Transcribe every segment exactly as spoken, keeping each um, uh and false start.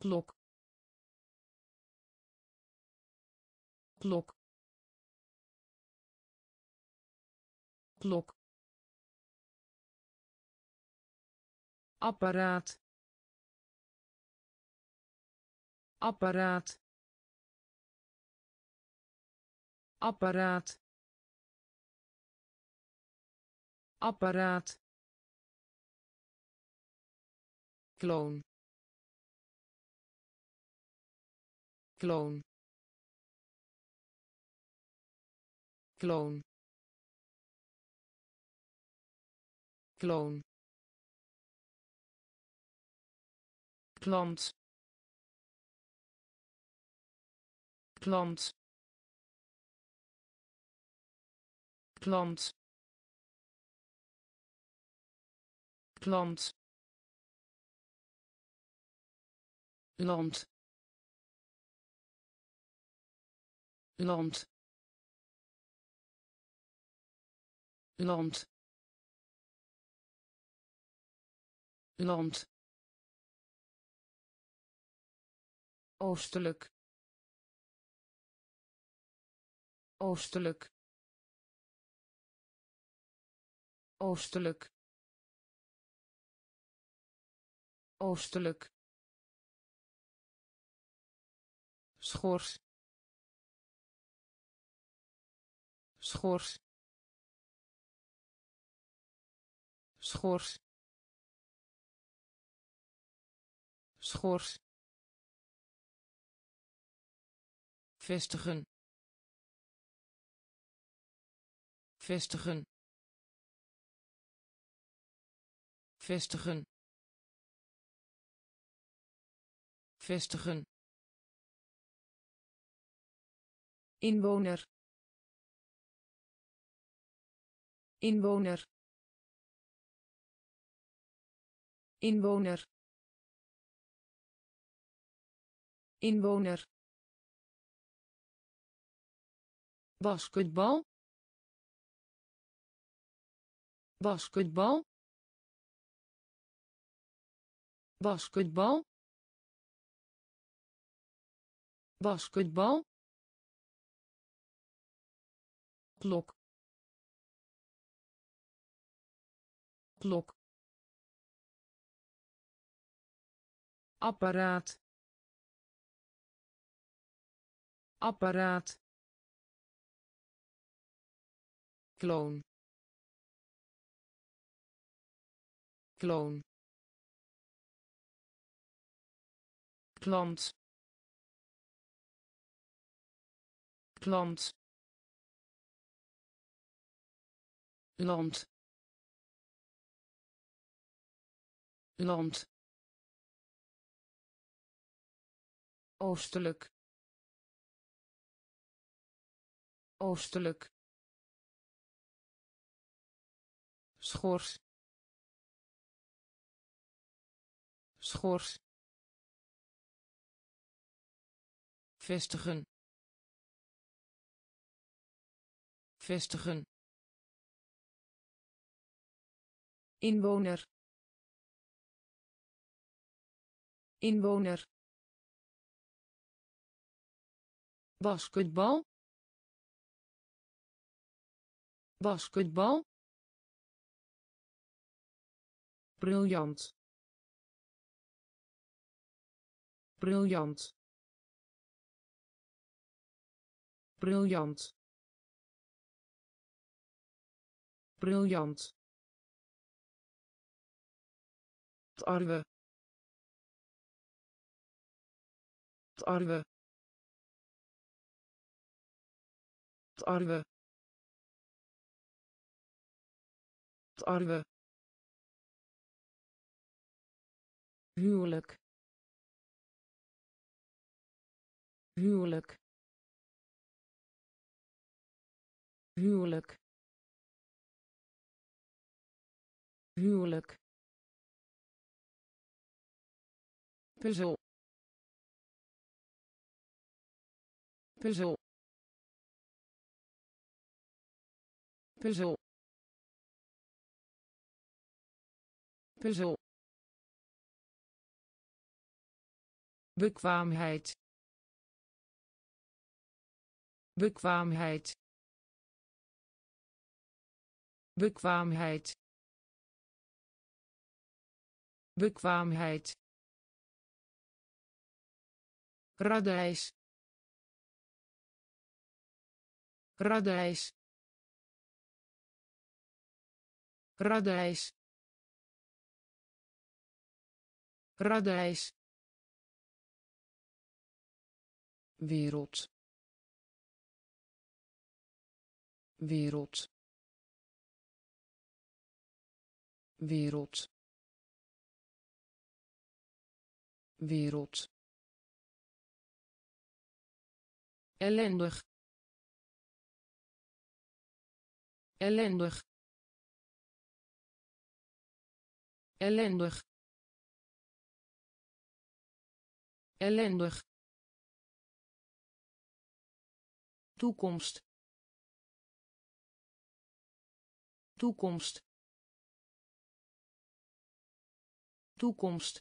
klok klok klok apparaat apparaat apparaat apparaat kloon kloon kloon kloon klant klant klant klant land land land land oostelijk oostelijk oostelijk oostelijk schors schors schors schors vestigen vestigen vestigen vestigen inwoner inwoner inwoner inwoner basketbal basketbal basketbal basketbal klok klok apparaat apparaat kloon kloon klant klant land land oostelijk oostelijk schors schors vestigen vestigen inwoner inwoner basketbal basketbal briljant briljant briljant briljant tarwe tarwe tarwe tarwe huwelijk huwelijk huwelijk huwelijk puzzel puzzel puzzel puzzel bekwaamheid bekwaamheid bekwaamheid bekwaamheid radijs radijs radijs radijs wereld wereld wereld wereld ellendig ellendig ellendig ellendig toekomst toekomst toekomst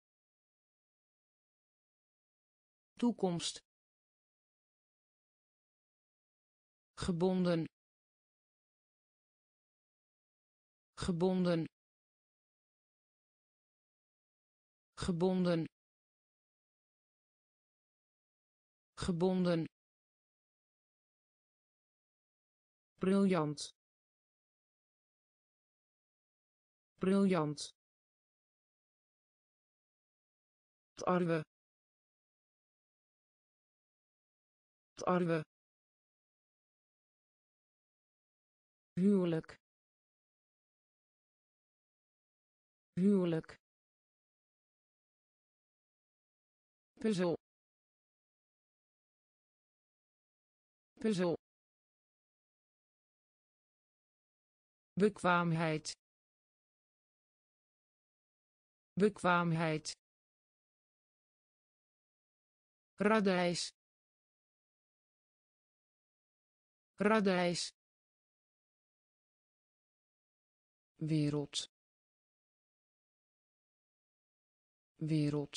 toekomst gebonden gebonden gebonden gebonden briljant briljant tarwe tarwe huwelijk huwelijk puzzel puzzel bekwaamheid bekwaamheid radijs radijs wereld wereld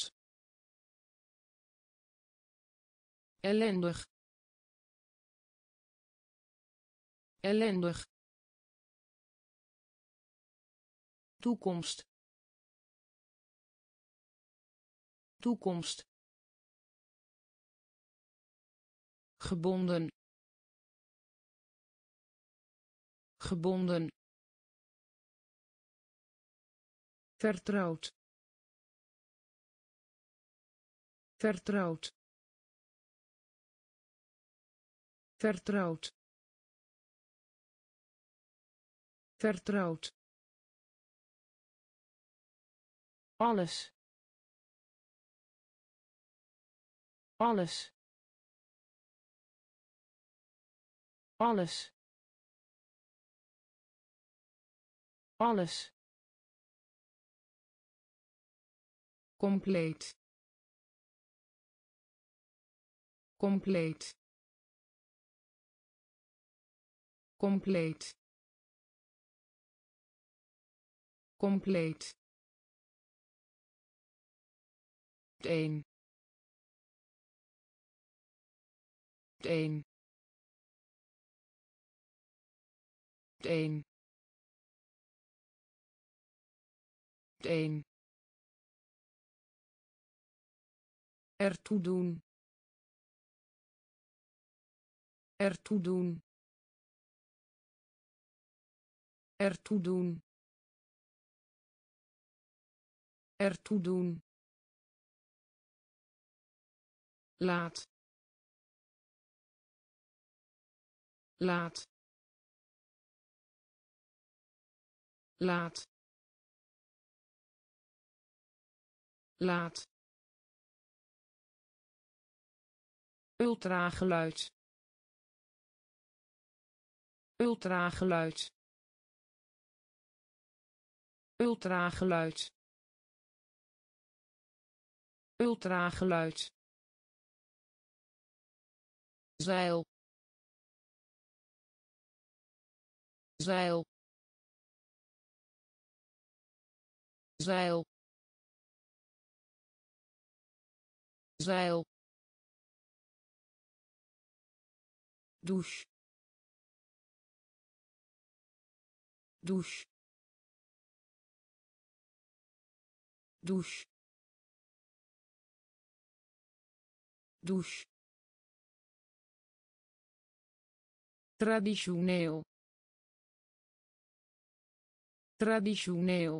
ellendig ellendig toekomst toekomst gebonden gebonden vertrouwd vertrouwd vertrouwd vertrouwd alles alles alles alles compleet compleet compleet compleet een een een een ertoe doen ertoe doen ertoe doen ertoe doen laat laat laat laat ultrageluid ultrageluid ultrageluid ultrageluid zeil zeil zeil zeil, douche, douche, douche, douche, traditioneel, traditioneel,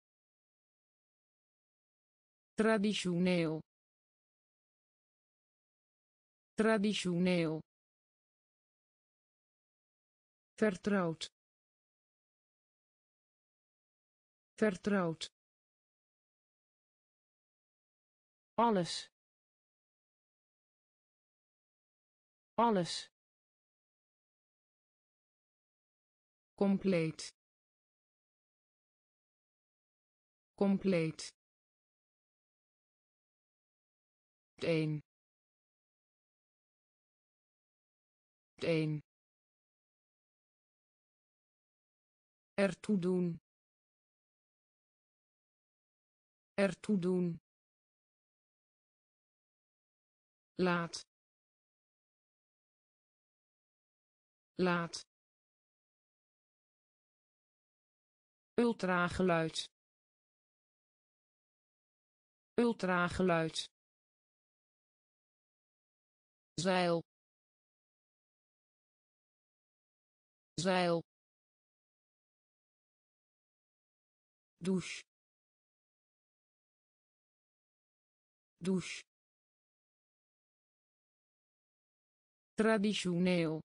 traditioneel, traditioneel, vertrouwd, vertrouwd, alles, alles, compleet, compleet, een, een, ertoe doen, ertoe doen, laat, laat, ultrageluid, ultrageluid, zeil, zeil, douche, douche, traditioneel,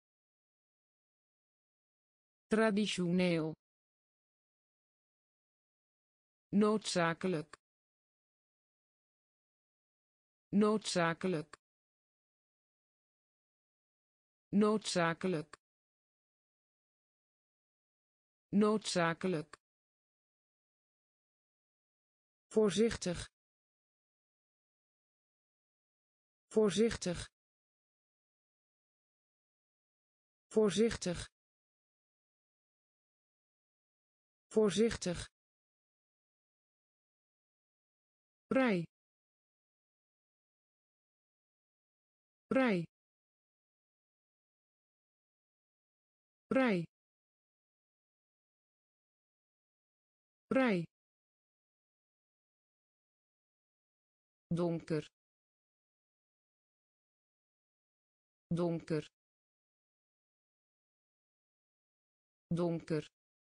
traditioneel, noodzakelijk, noodzakelijk, noodzakelijk, noodzakelijk, voorzichtig, voorzichtig, voorzichtig, voorzichtig, vrij, vrij, vrij, vrij, donker, donker, donker,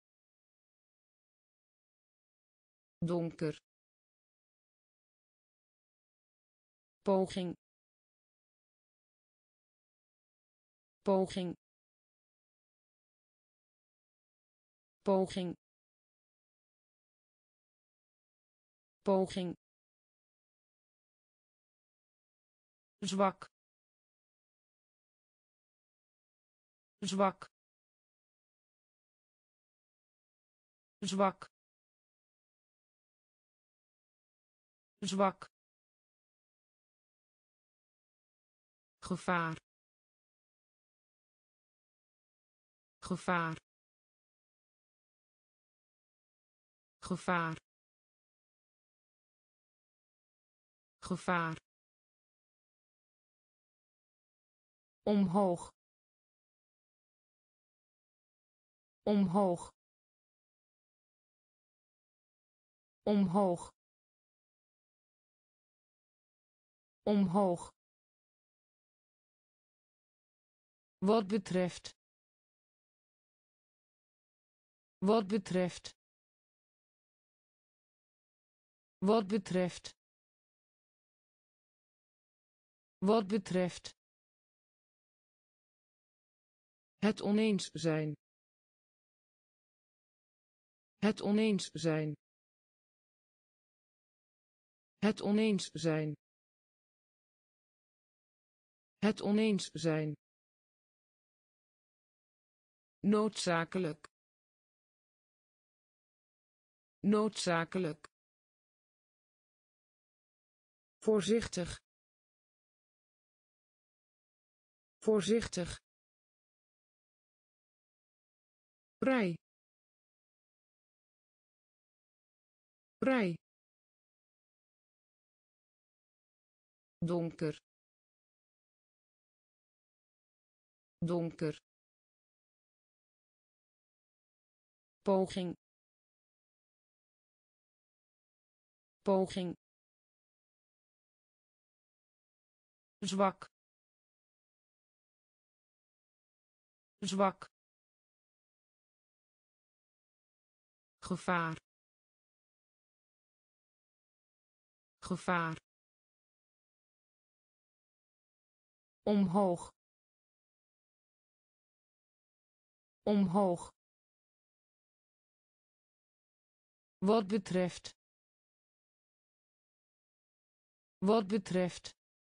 donker, poging, poging, poging, poging, zwak, zwak, zwak, zwak, gevaar, gevaar, gevaar, gevaar, omhoog, omhoog, omhoog, omhoog, wat betreft, wat betreft, wat betreft, wat betreft, het oneens zijn, het oneens zijn, het oneens zijn, het oneens zijn, noodzakelijk, noodzakelijk, voorzichtig, voorzichtig, vrij, vrij, donker, donker, poging, poging, zwak, zwak, gevaar, gevaar, omhoog, omhoog, wat betreft, wat betreft,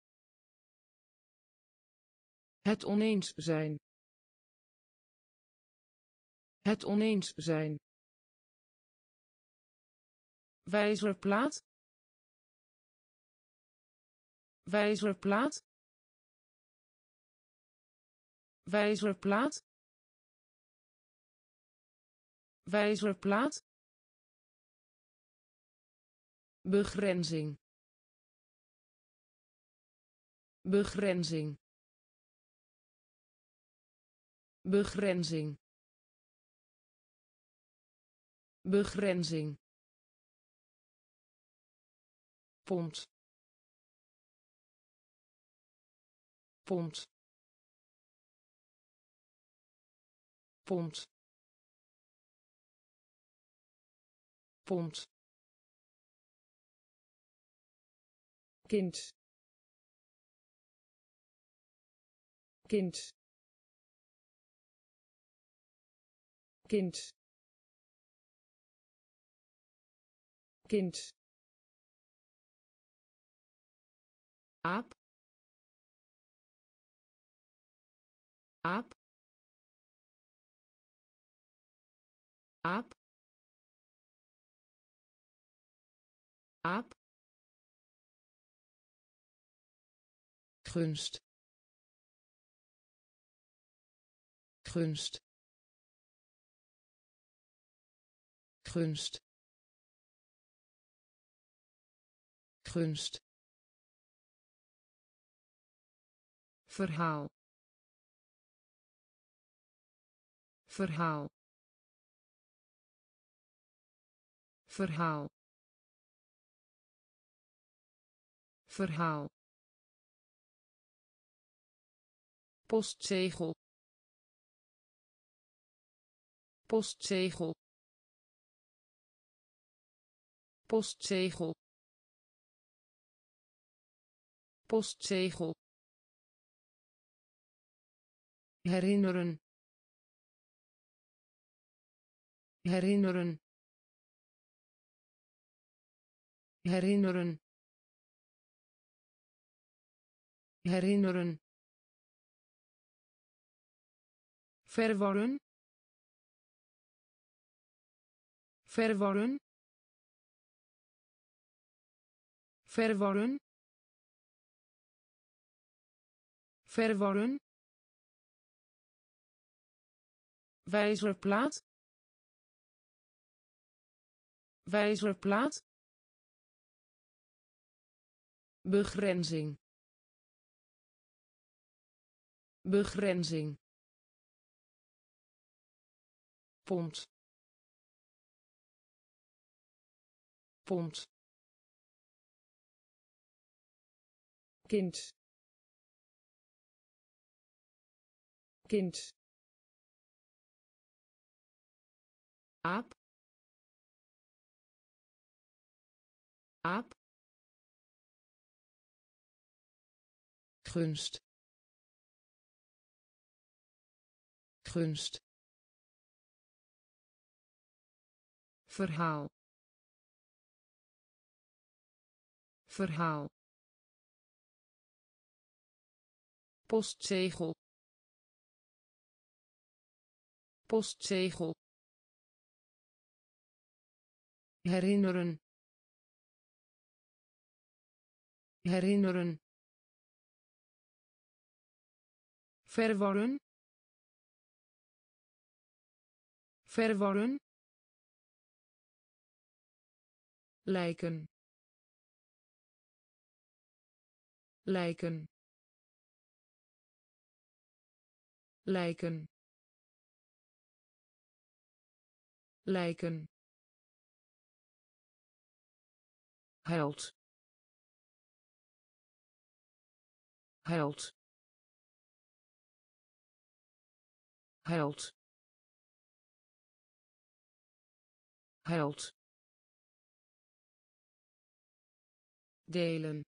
het oneens zijn, het oneens zijn, wijzerplaat, wijzerplaat, wijzerplaat, wijzerplaat, begrenzing, begrenzing, begrenzing, begrenzing, pond, pond, pond, pond, kind, kind, kind, kind, aap, aap, aap, aap, gunst, gunst, gunst, gunst, verhaal, verhaal, verhaal, verhaal, postzegel, postzegel, postzegel, postzegel, herinneren, herinneren, herinneren, herinneren, verworren, verworren, verworren, verworren, wijzerplaat, wijzerplaat, begrenzing, begrenzing, pond, pond, kind, kind, aap, aap, gunst, gunst, verhaal, verhaal, postzegel, postzegel, herinneren, herinneren, verworren, verworren, lijken, lijken lijken lijken held held held held delen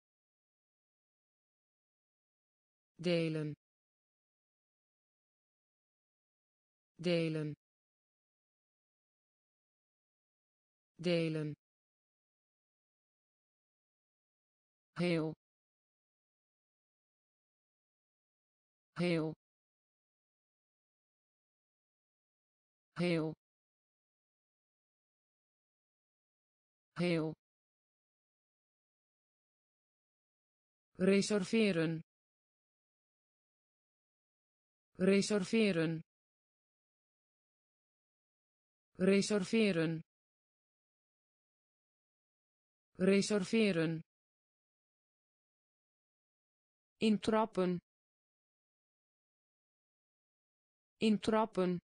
delen delen delen heel heel heel heel reserveren reserveren reserveren reserveren intrappen intrappen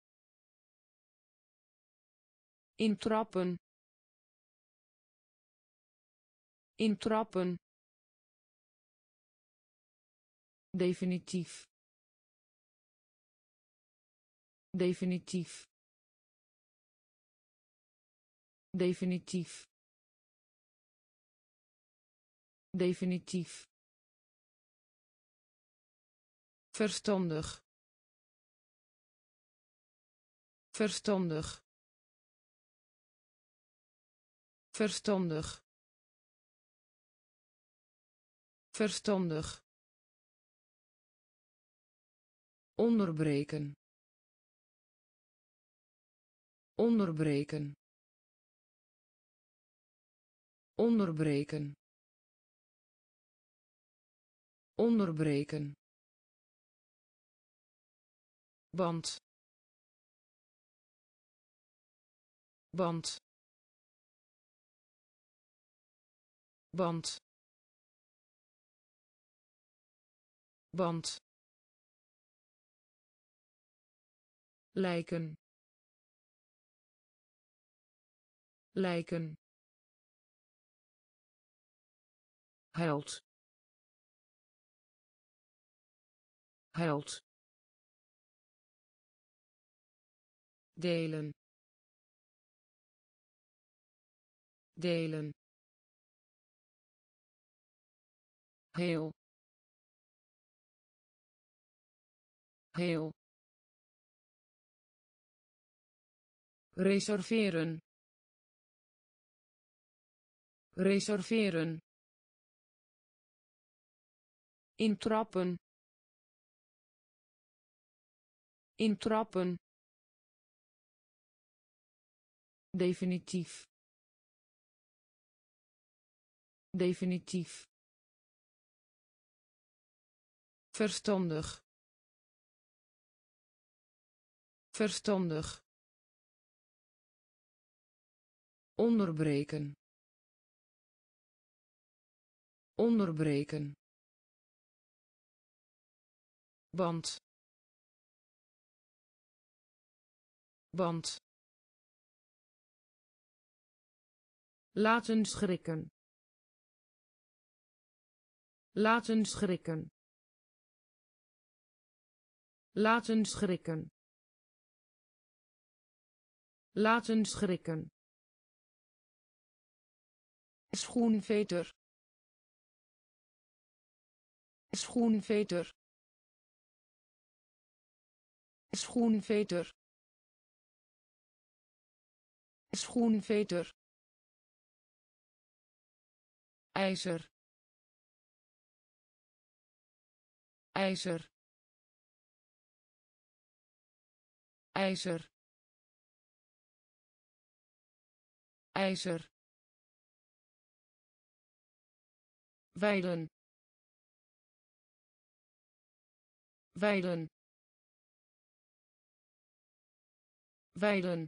intrappen intrappen definitief definitief definitief definitief verstandig verstandig verstandig verstandig onderbreken onderbreken onderbreken onderbreken band band band band lijken lijken held held delen delen heel heel reserveren reserveren intrappen intrappen definitief definitief verstandig verstandig onderbreken onderbreken band band laten schrikken laten schrikken laten schrikken laten schrikken schoenveter schoenveter schoenveter schoenveter ijzer ijzer ijzer ijzer weiden weiden weiden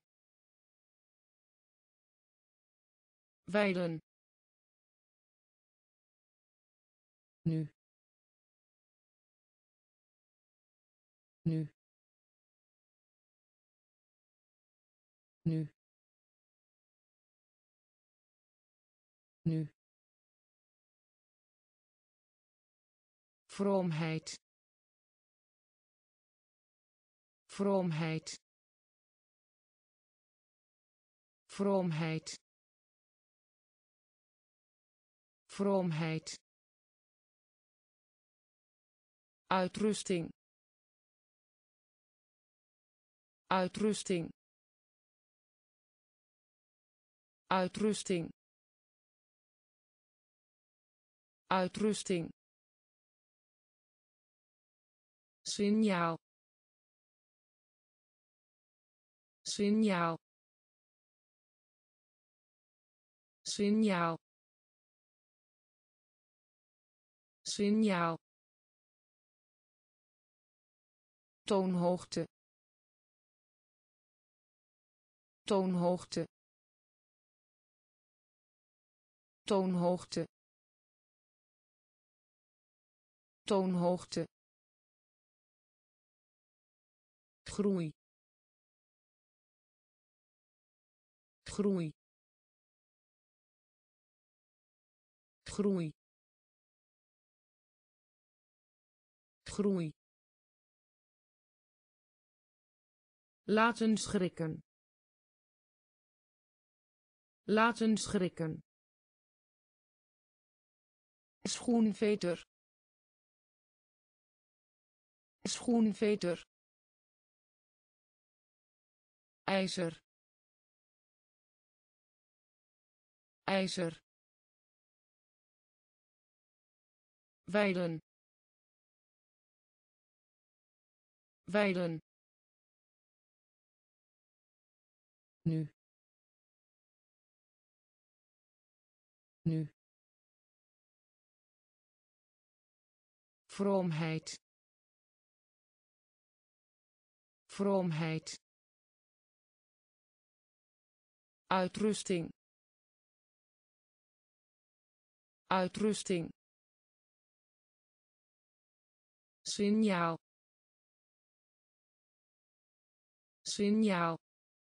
weiden nu nu nu nu vroomheid vroomheid vroomheid vroomheid uitrusting uitrusting uitrusting uitrusting signaal signaal signaal signaal toonhoogte toonhoogte toonhoogte toonhoogte groei groei groei groei laten schrikken laten schrikken schoenveter schoenveter ijzer ijzer weiden weiden nu nu vroomheid vroomheid uitrusting uitrusting signaal signaal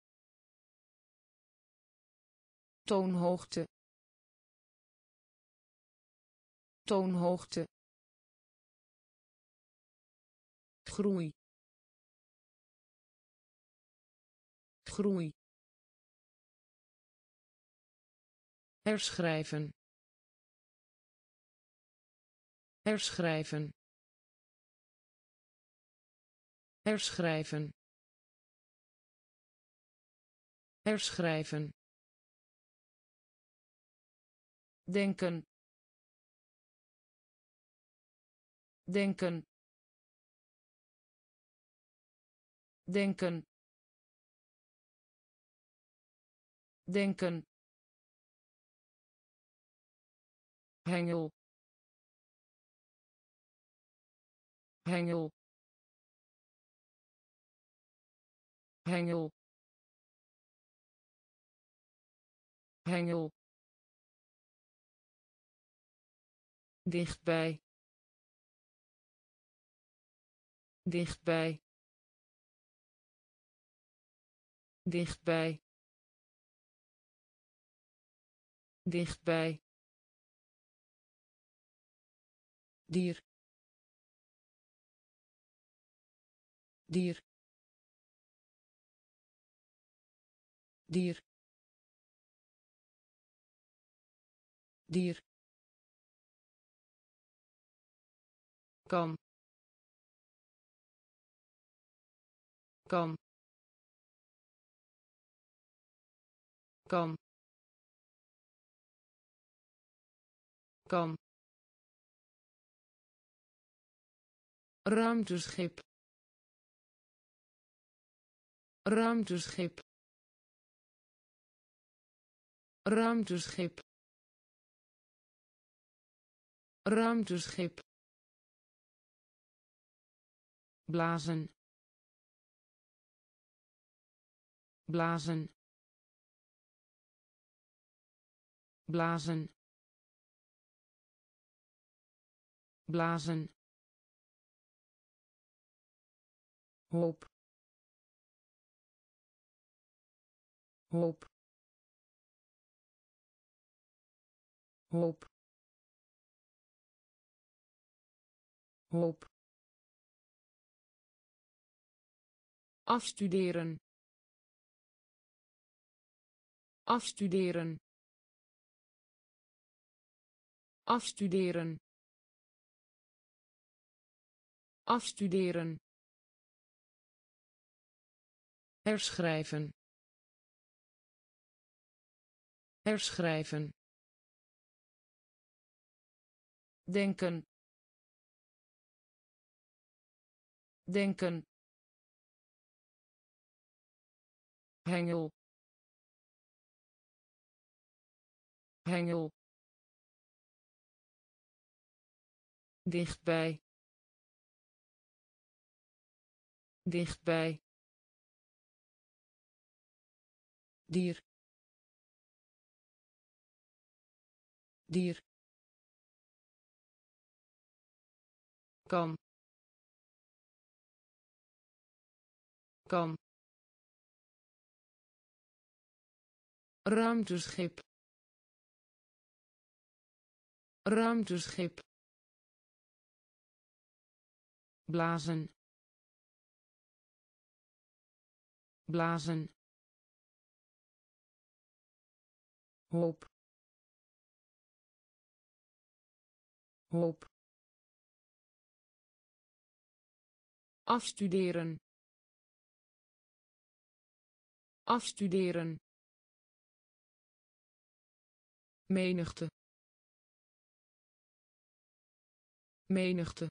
toonhoogte toonhoogte groei groei herschrijven herschrijven herschrijven herschrijven denken denken denken denken hengel hengel hengel hengel dichtbij dichtbij dichtbij dichtbij dier dier dier dier kan kan kan kan ruimteschip ruimteschip ruimteschip ruimteschip blazen blazen blazen blazen, hoop, hoop, hoop, hoop, afstuderen, afstuderen, afstuderen, afstuderen, herschrijven, herschrijven, denken, denken, hengel, hengel, dichtbij, dichtbij, dier, dier, kan, kan, ruimteschip, ruimteschip, blazen, blazen, hoop, hoop, afstuderen, afstuderen, menigte, menigte,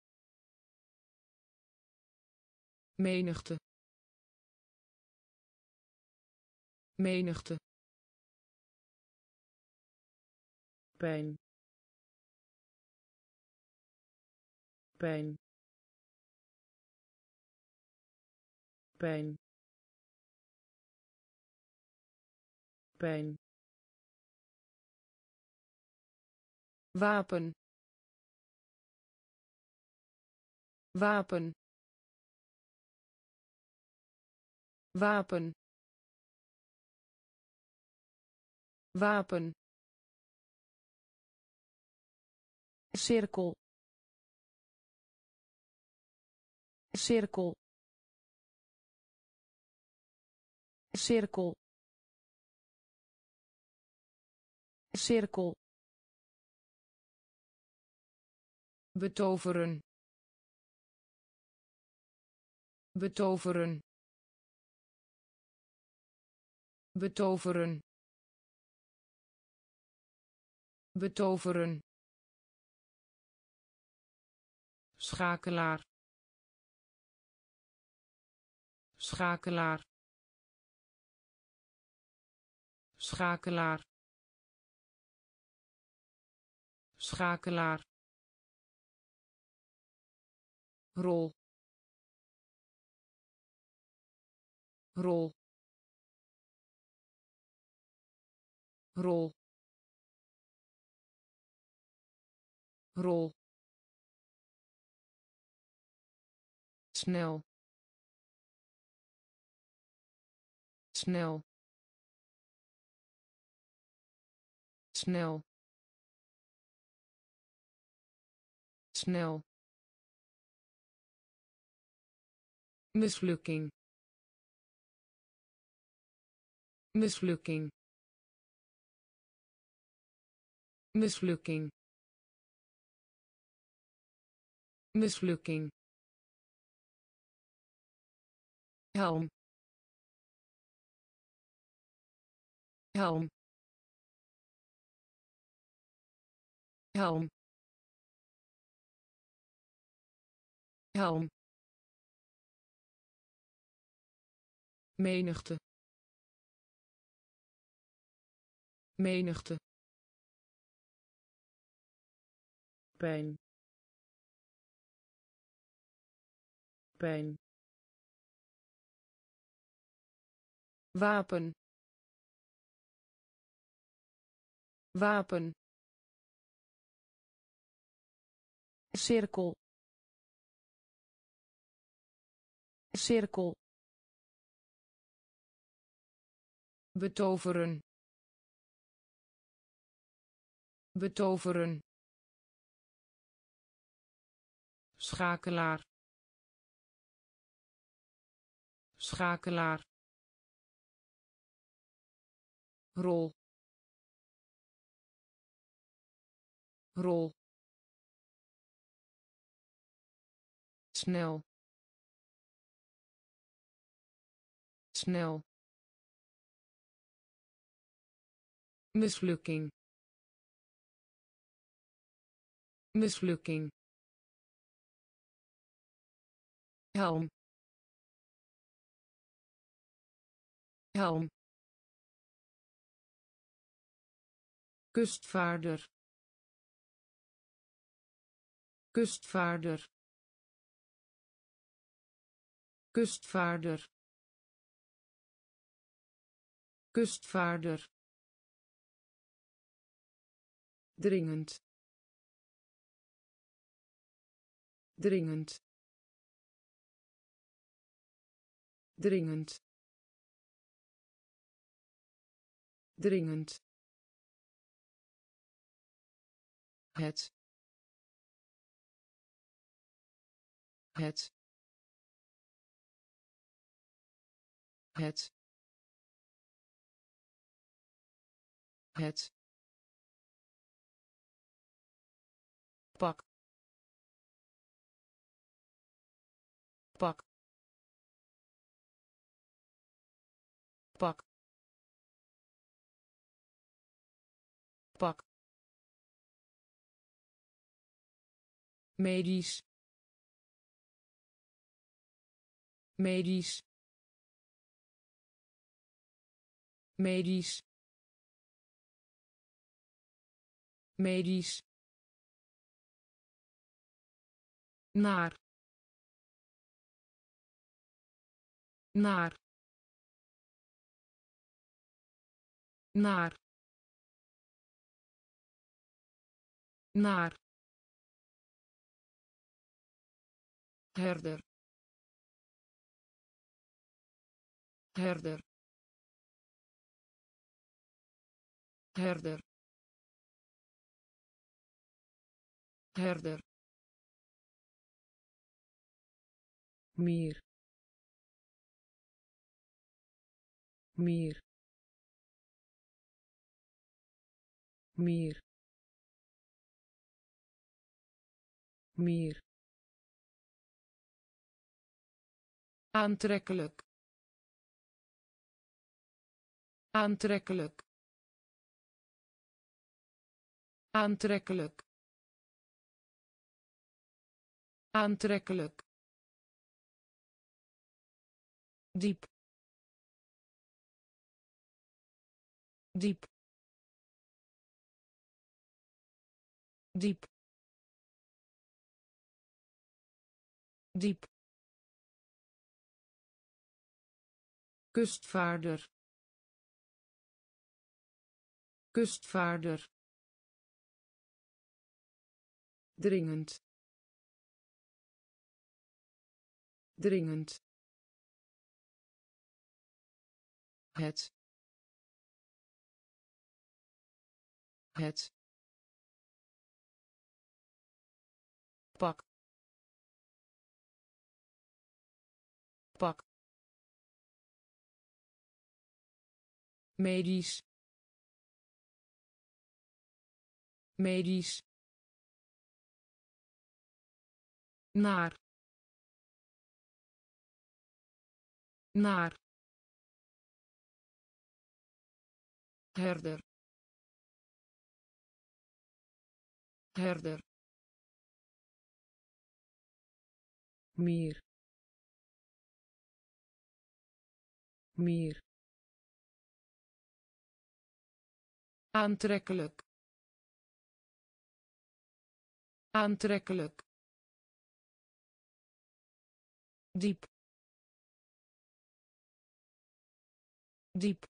menigte, menigte, pijn, pijn, pijn, pijn, wapen, wapen, wapen, wapen, cirkel, cirkel, cirkel, cirkel, betoveren, betoveren, betoveren, betoveren, schakelaar, schakelaar, schakelaar, schakelaar, rol, rol, rol, rol, snel, snel, snel, snel, mislukking, mislukking, mislukking, mislukking, helm, helm, helm, helm, menigte, menigte, pijn, pijn, wapen, wapen, cirkel cirkel betoveren betoveren schakelaar schakelaar rol rol snel snel mislukking mislukking helm helm kustvaarder kustvaarder kustvaarder kustvaarder dringend dringend dringend dringend het het het het pak pak pak pak medisch medisch medisch medisch naar naar naar naar herder herder herder herder meer meer meer meer aantrekkelijk aantrekkelijk aantrekkelijk aantrekkelijk diep diep diep diep kustvaarder kustvaarder dringend dringend het het pak pak medisch medisch naar naar herder herder meer meer aantrekkelijk aantrekkelijk diep diep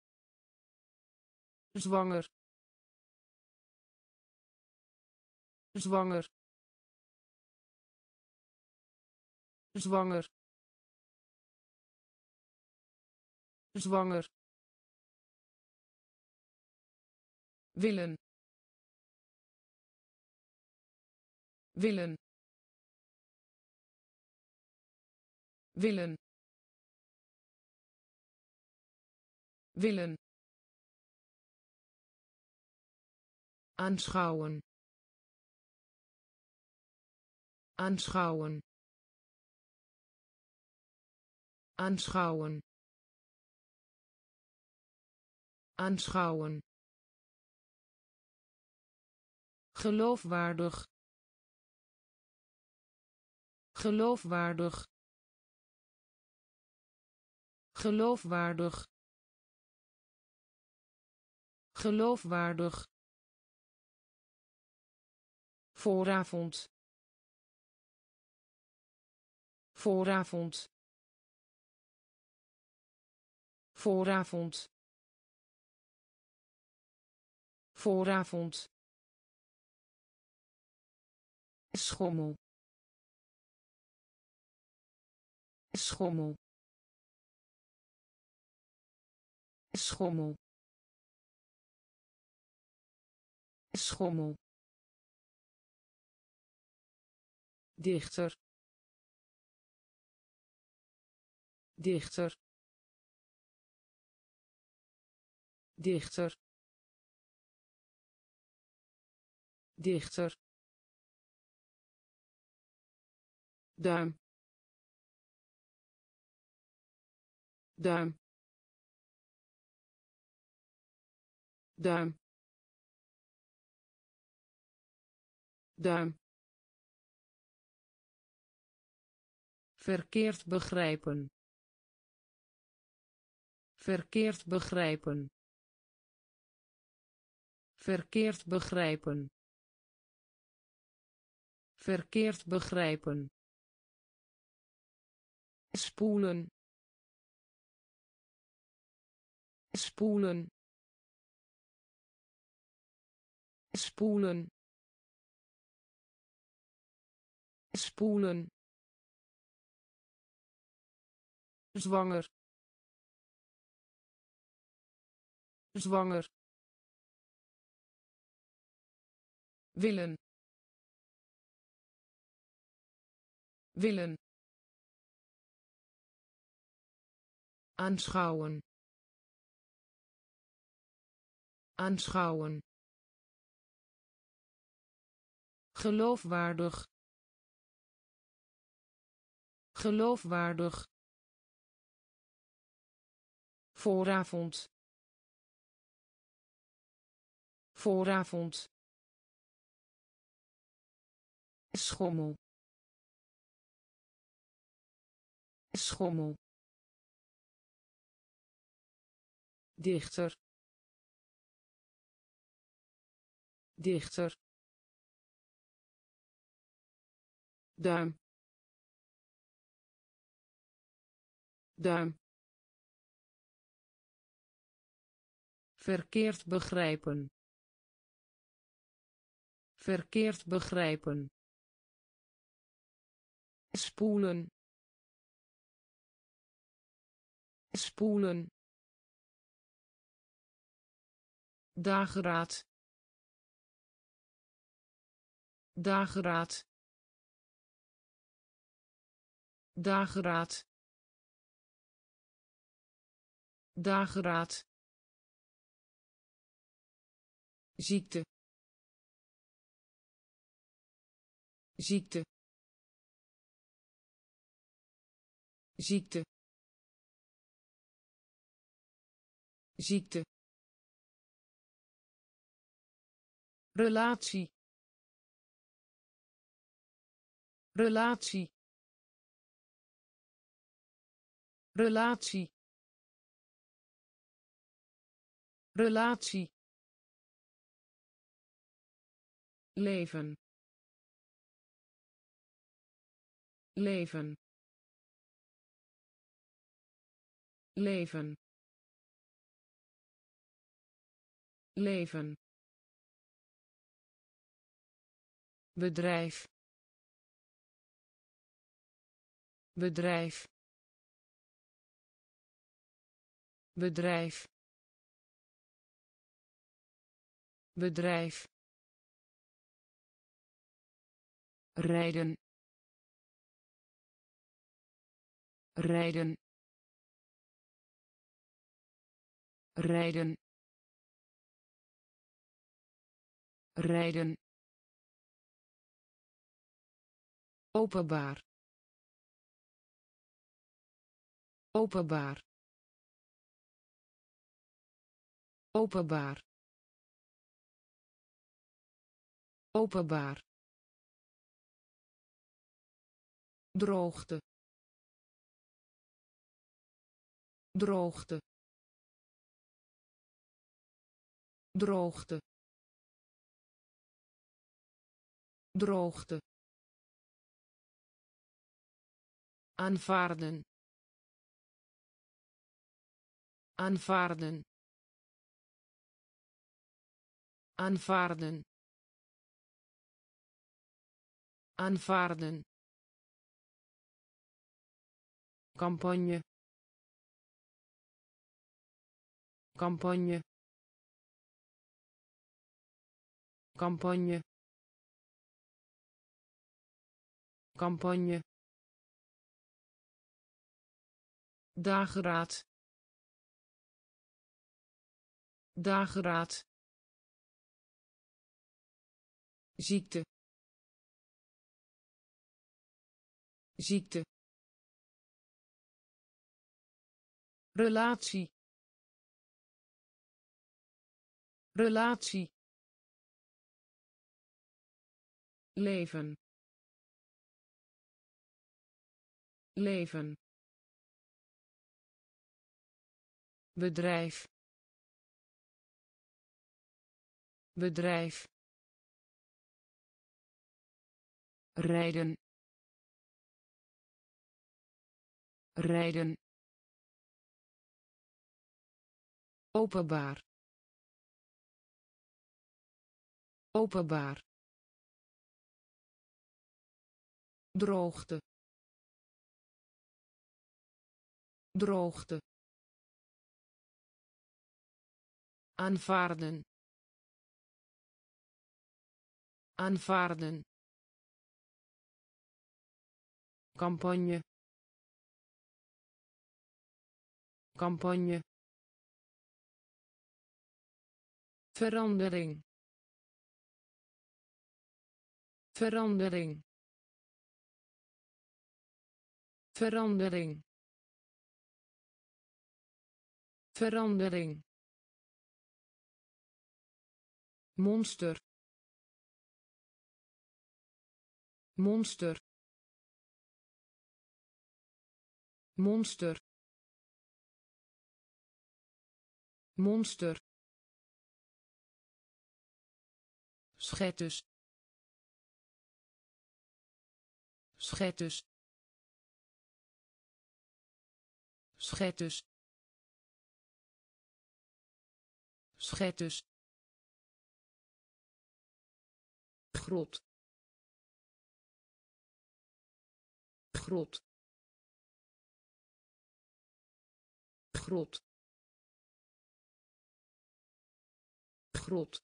zwanger zwanger, zwanger, zwanger, willen, willen, willen, willen, aanschouwen, aanschouwen, aanschouwen, aanschouwen, geloofwaardig, geloofwaardig, geloofwaardig, geloofwaardig, vooravond, vooravond, vooravond, vooravond, schommel, schommel, schommel, schommel, dichter, dichter, dichter, dichter, duim, duim, duim, duim, verkeerd begrijpen, verkeerd begrijpen, verkeerd begrijpen, verkeerd begrijpen, spoelen, spoelen, spoelen, spoelen, zwanger, zwanger, willen, willen, aanschouwen, aanschouwen, geloofwaardig, geloofwaardig, vooravond, vooravond, schommel, schommel, dichter, dichter, duim, duim, verkeerd begrijpen, verkeerd begrijpen, spoelen, spoelen, dageraad, dageraad, dageraad, dageraad, ziekte, ziekte, ziekte, ziekte, relatie, relatie, relatie, relatie, leven, leven, leven, leven, bedrijf bedrijf bedrijf bedrijf rijden rijden rijden rijden openbaar openbaar openbaar openbaar droogte droogte droogte droogte aanvaarden aanvaarden aanvaarden aanvaarden campagne campagne campagne campagne dageraad dageraad ziekte ziekte relatie relatie leven leven bedrijf bedrijf rijden rijden openbaar openbaar droogte droogte aanvaarden aanvaarden campagne campagne verandering verandering verandering verandering monster monster monster monster schetus schetus schetus schetus grot grot grot grot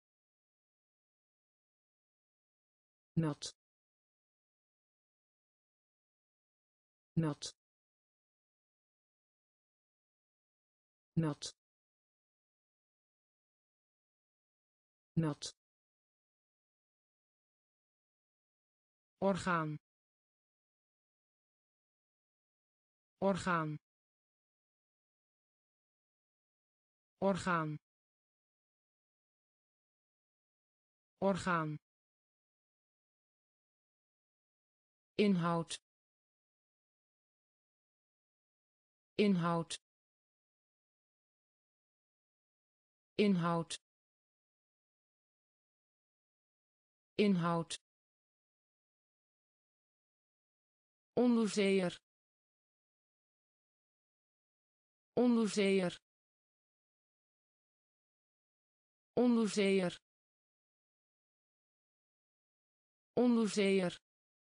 nat nat nat nat orgaan orgaan orgaan orgaan inhoud inhoud inhoud inhoud onderzeeër onderzeeër onderzeeër onderzeeër,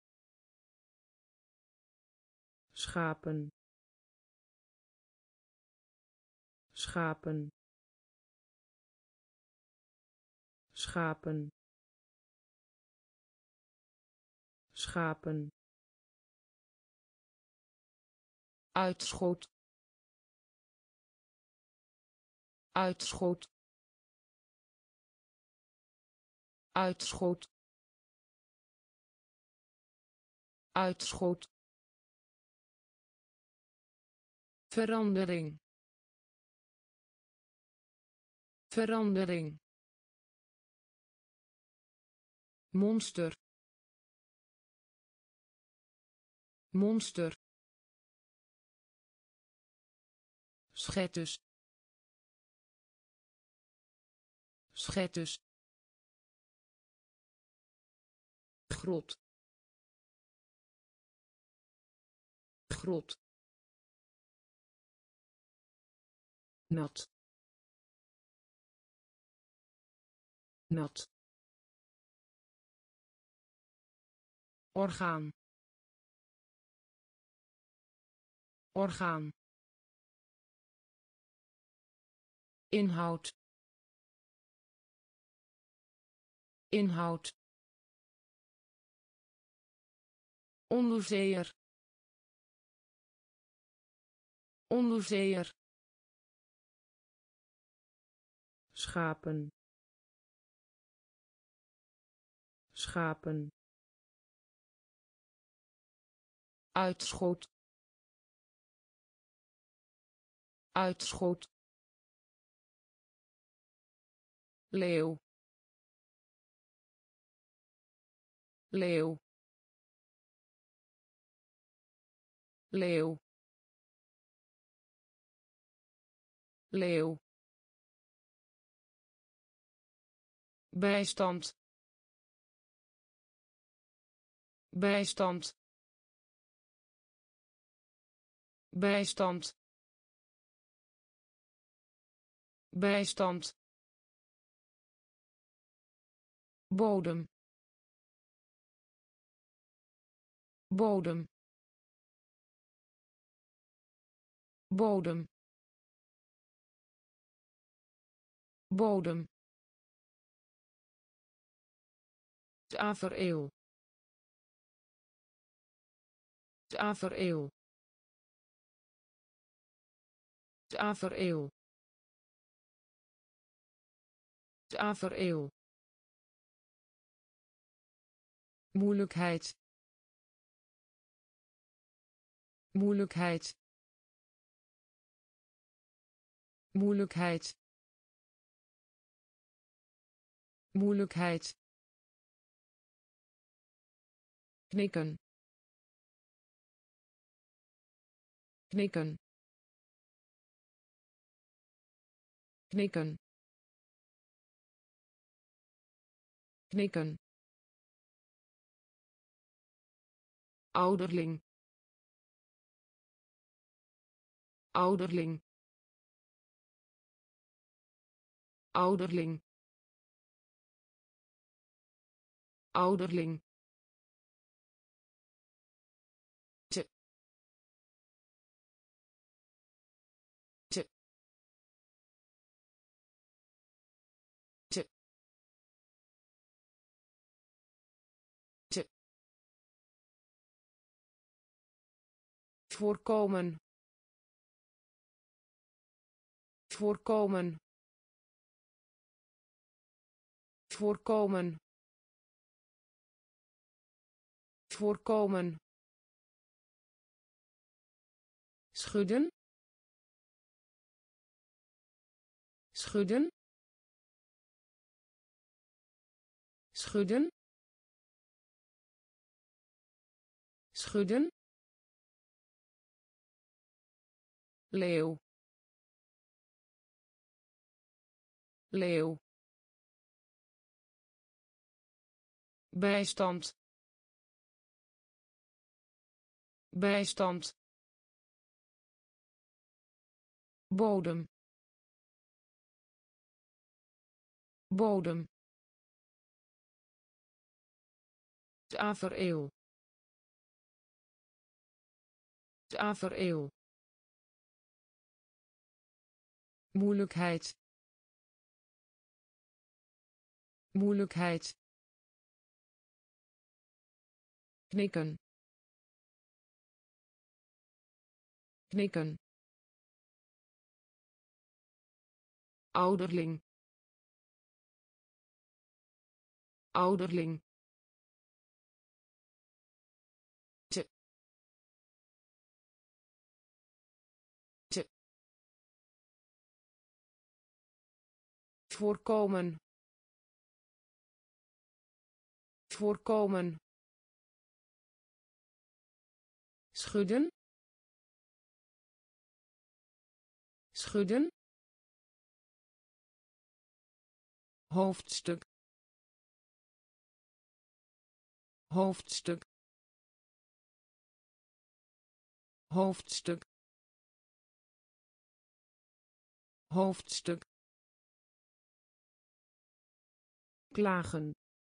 schapen, schapen, schapen, schapen, uitschot, uitschot, uitschot, uitschot, verandering, verandering, monster, monster, schetus, schetus, grot, grot, nat, nat, orgaan, orgaan, inhoud, inhoud, onderzeeër, onderzeeër, schapen, schapen, uitschot, uitschot, leeuw, leeuw, leeuw, leeuw, bijstand, bijstand, bijstand, bijstand, bodem, bodem, bodem, bodem, tafereel, tafereel, tafereel, tafereel, moeilijkheid, moeilijkheid, moeilijkheid, moeilijkheid, knikken, knikken, knikken, knikken, ouderling, ouderling, ouderling, ouderling, te, te, te, te, voorkomen, voorkomen, voorkomen, voorkomen, schudden, schudden, schudden, schudden, leeuw, leeuw, bijstand, bijstand, bodem, bodem, Tafereel. Tafereel. Moeilijkheid. Moeilijkheid. Knikken. Knikken. Ouderling. Ouderling. Te. Te. Voorkomen. Voorkomen. Schudden. Schudden. Hoofdstuk. Hoofdstuk. Hoofdstuk. Hoofdstuk. Klagen.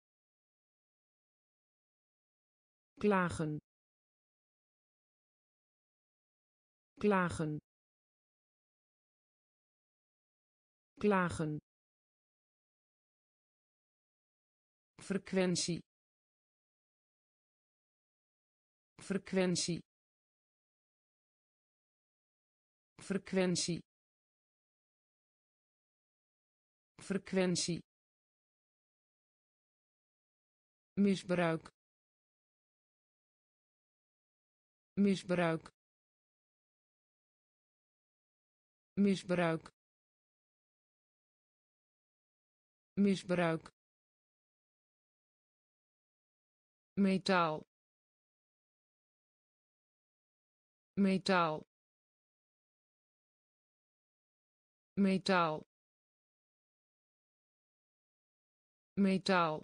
Klagen. Klagen. Klagen. Frequentie. Frequentie. Frequentie. Frequentie. Misbruik. Misbruik. Misbruik. Misbruik. Metaal. Metaal. Metaal. Metaal.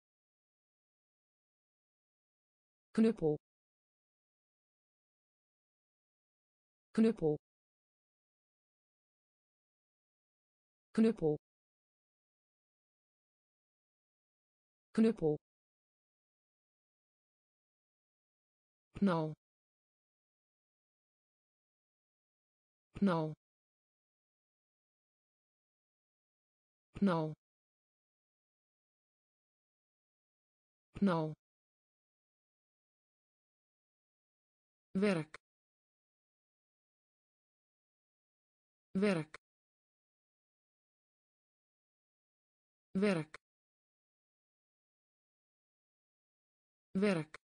Knuppel. Knuppel. Knuppel. Knuppel. Knal. Knal. Knal. Knal. Werk. Werk. Werk. Werk.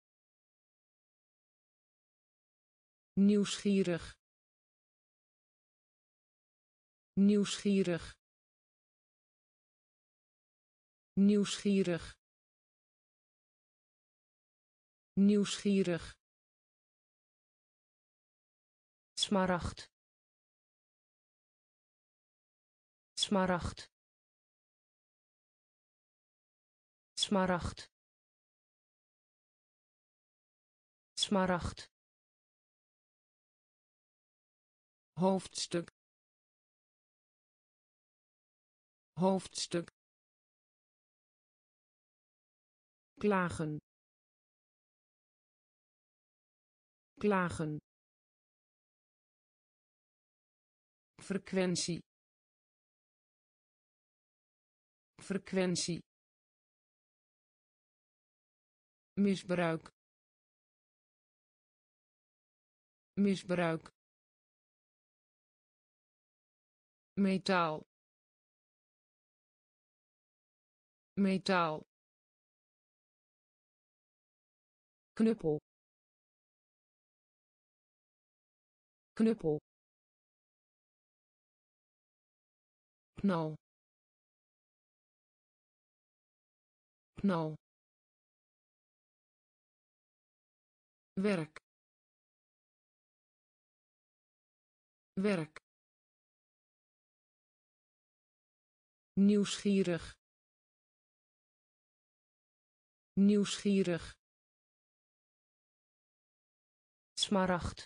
Nieuwsgierig. Nieuwsgierig. Nieuwsgierig. Nieuwsgierig. Smaragd. Smaragd. Smaragd. Smaragd. Hoofdstuk. Hoofdstuk. Klagen. Klagen. Frequentie. Frequentie. Misbruik. Misbruik. Metaal. Metaal. Knuppel. Knuppel. Knal. Knal. Werk. Werk. Nieuwsgierig. Nieuwsgierig. Smaragd.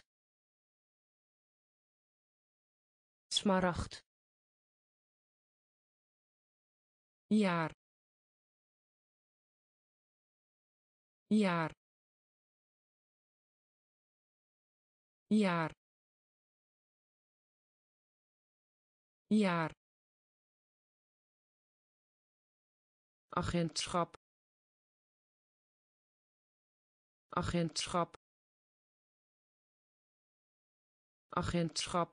Smaragd. Jaar. jaar, jaar, jaar, agentschap, agentschap, agentschap,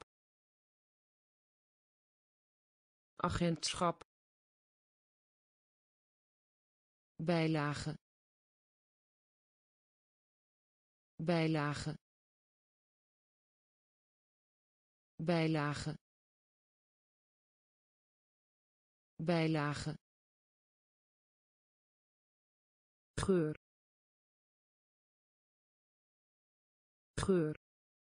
agentschap, bijlage, bijlage, bijlage, bijlage, geur, geur,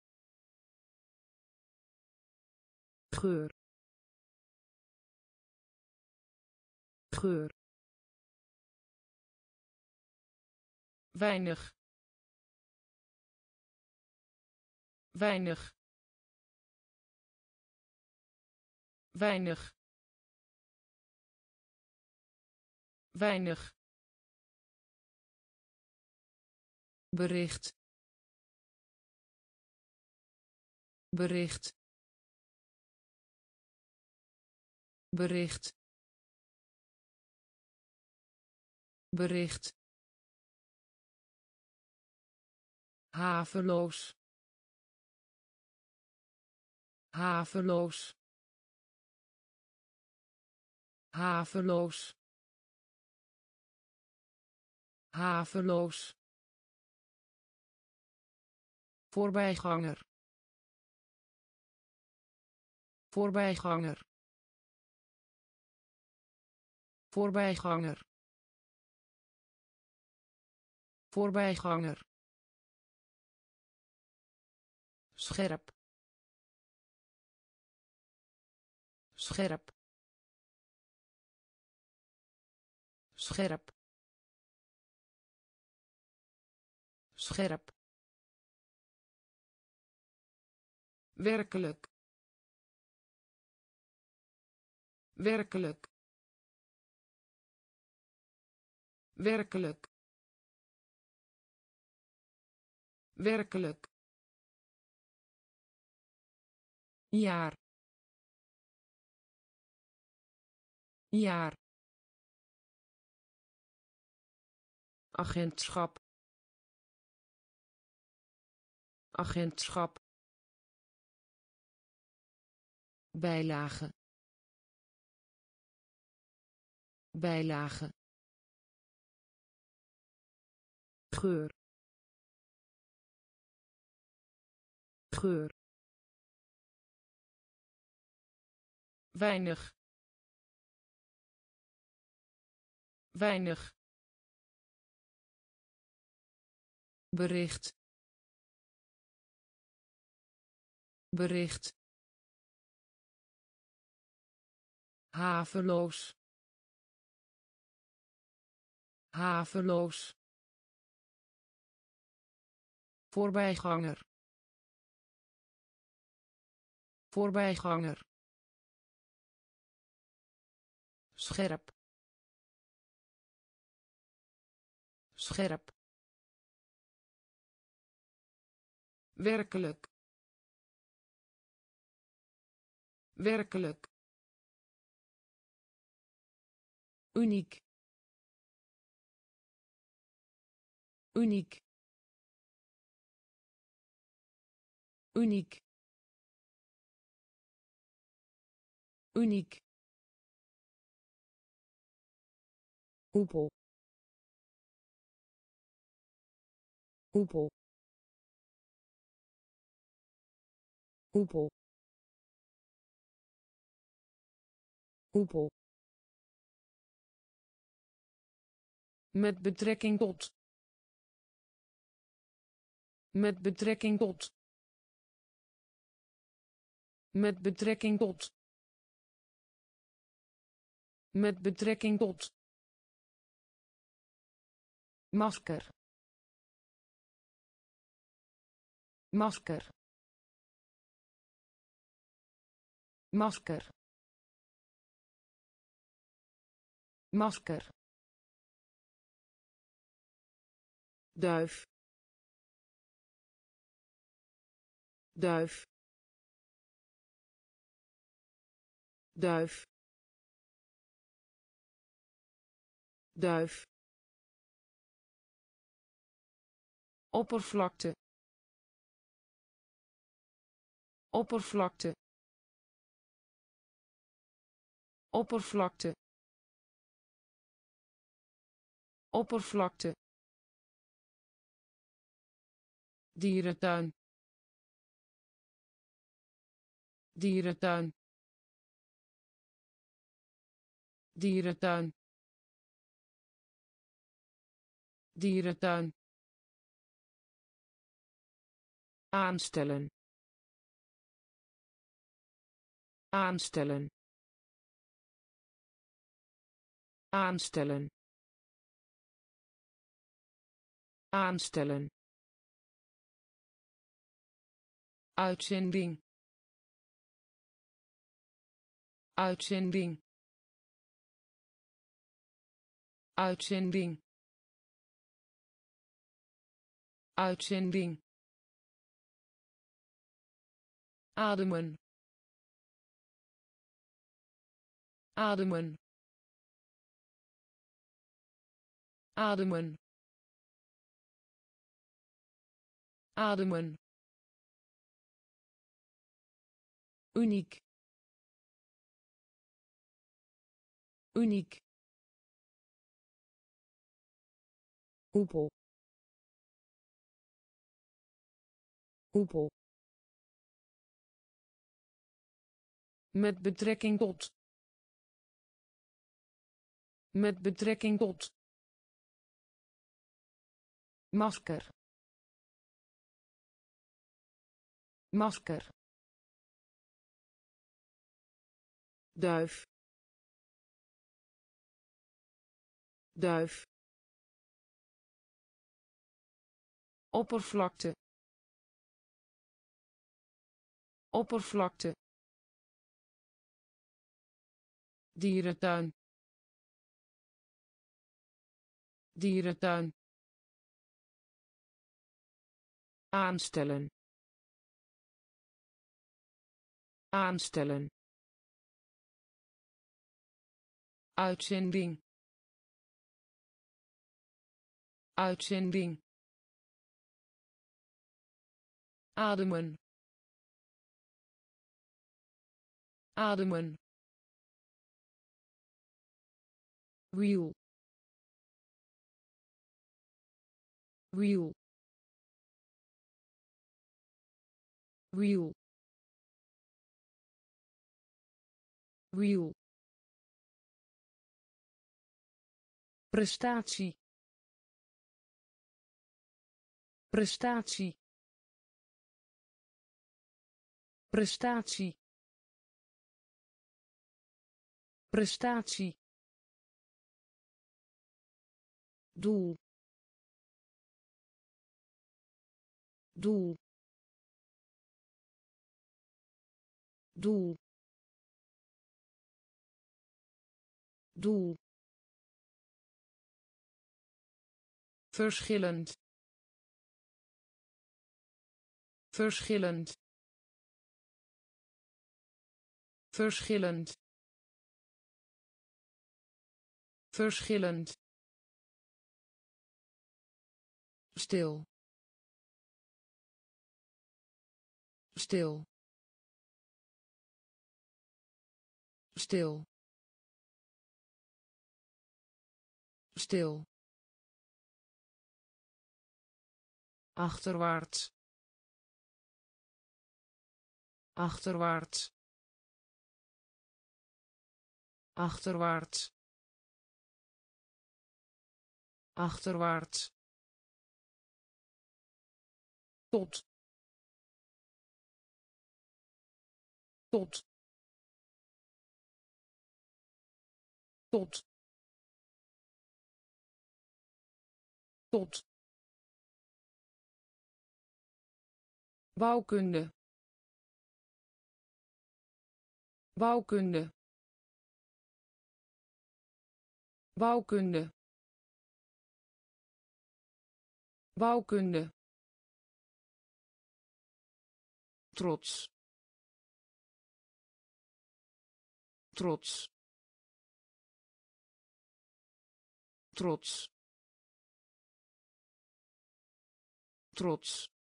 geur, geur, weinig, weinig, weinig, weinig, bericht, bericht, bericht, bericht, haveloos, haveloos, haveloos, haveloos, voorbijganger, voorbijganger, voorbijganger, voorbijganger, scherp, scherp, scherp, scherp, werkelijk, werkelijk, werkelijk, werkelijk, jaar, jaar, agentschap, agentschap, bijlage, bijlage, geur, geur, weinig, weinig, bericht, bericht, haveloos, haveloos, voorbijganger, voorbijganger, scherp, scherp, werkelijk, werkelijk, uniek, uniek, uniek, uniek, hoepel, hoepel, hoepel, hoepel, met betrekking tot, met betrekking tot, met betrekking tot, met betrekking tot, masker, masker, masker, masker, duif duif duif duif oppervlakte oppervlakte oppervlakte oppervlakte dierentuin dierentuin dierentuin dierentuin aanstellen aanstellen aanstellen aanstellen uitzending uitzending uitzending uitzending ademen ademen ademen ademen uniek uniek hoepel hoepel met betrekking tot met betrekking tot masker masker duif duif oppervlakte oppervlakte dierentuin dierentuin aanstellen aanstellen uitzending uitzending ademen ademen wiel wiel wiel wiel prestatie prestatie prestatie prestatie doel doel doel doel verschillend verschillend verschillend verschillend stil stil stil stil achterwaarts achterwaarts achterwaarts achterwaarts tot tot tot tot bouwkunde bouwkunde bouwkunde bouwkunde, trots, trots, trots, trots,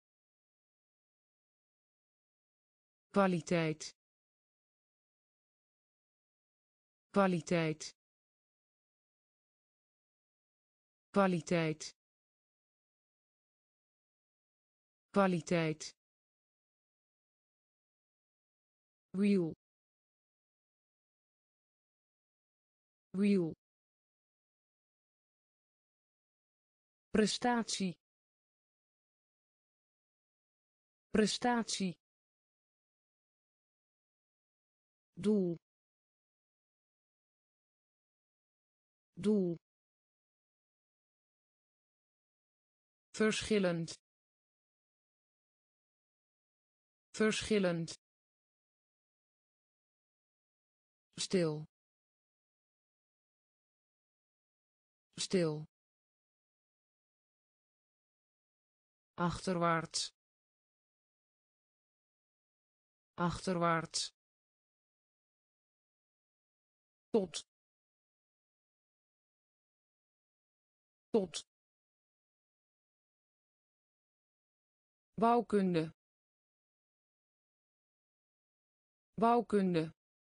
kwaliteit, kwaliteit, kwaliteit, kwaliteit, wiel, wiel, prestatie, prestatie, doel, doel, verschillend, verschillend, stil, stil, achterwaarts, achterwaarts, tot, tot, bouwkunde, bouwkunde,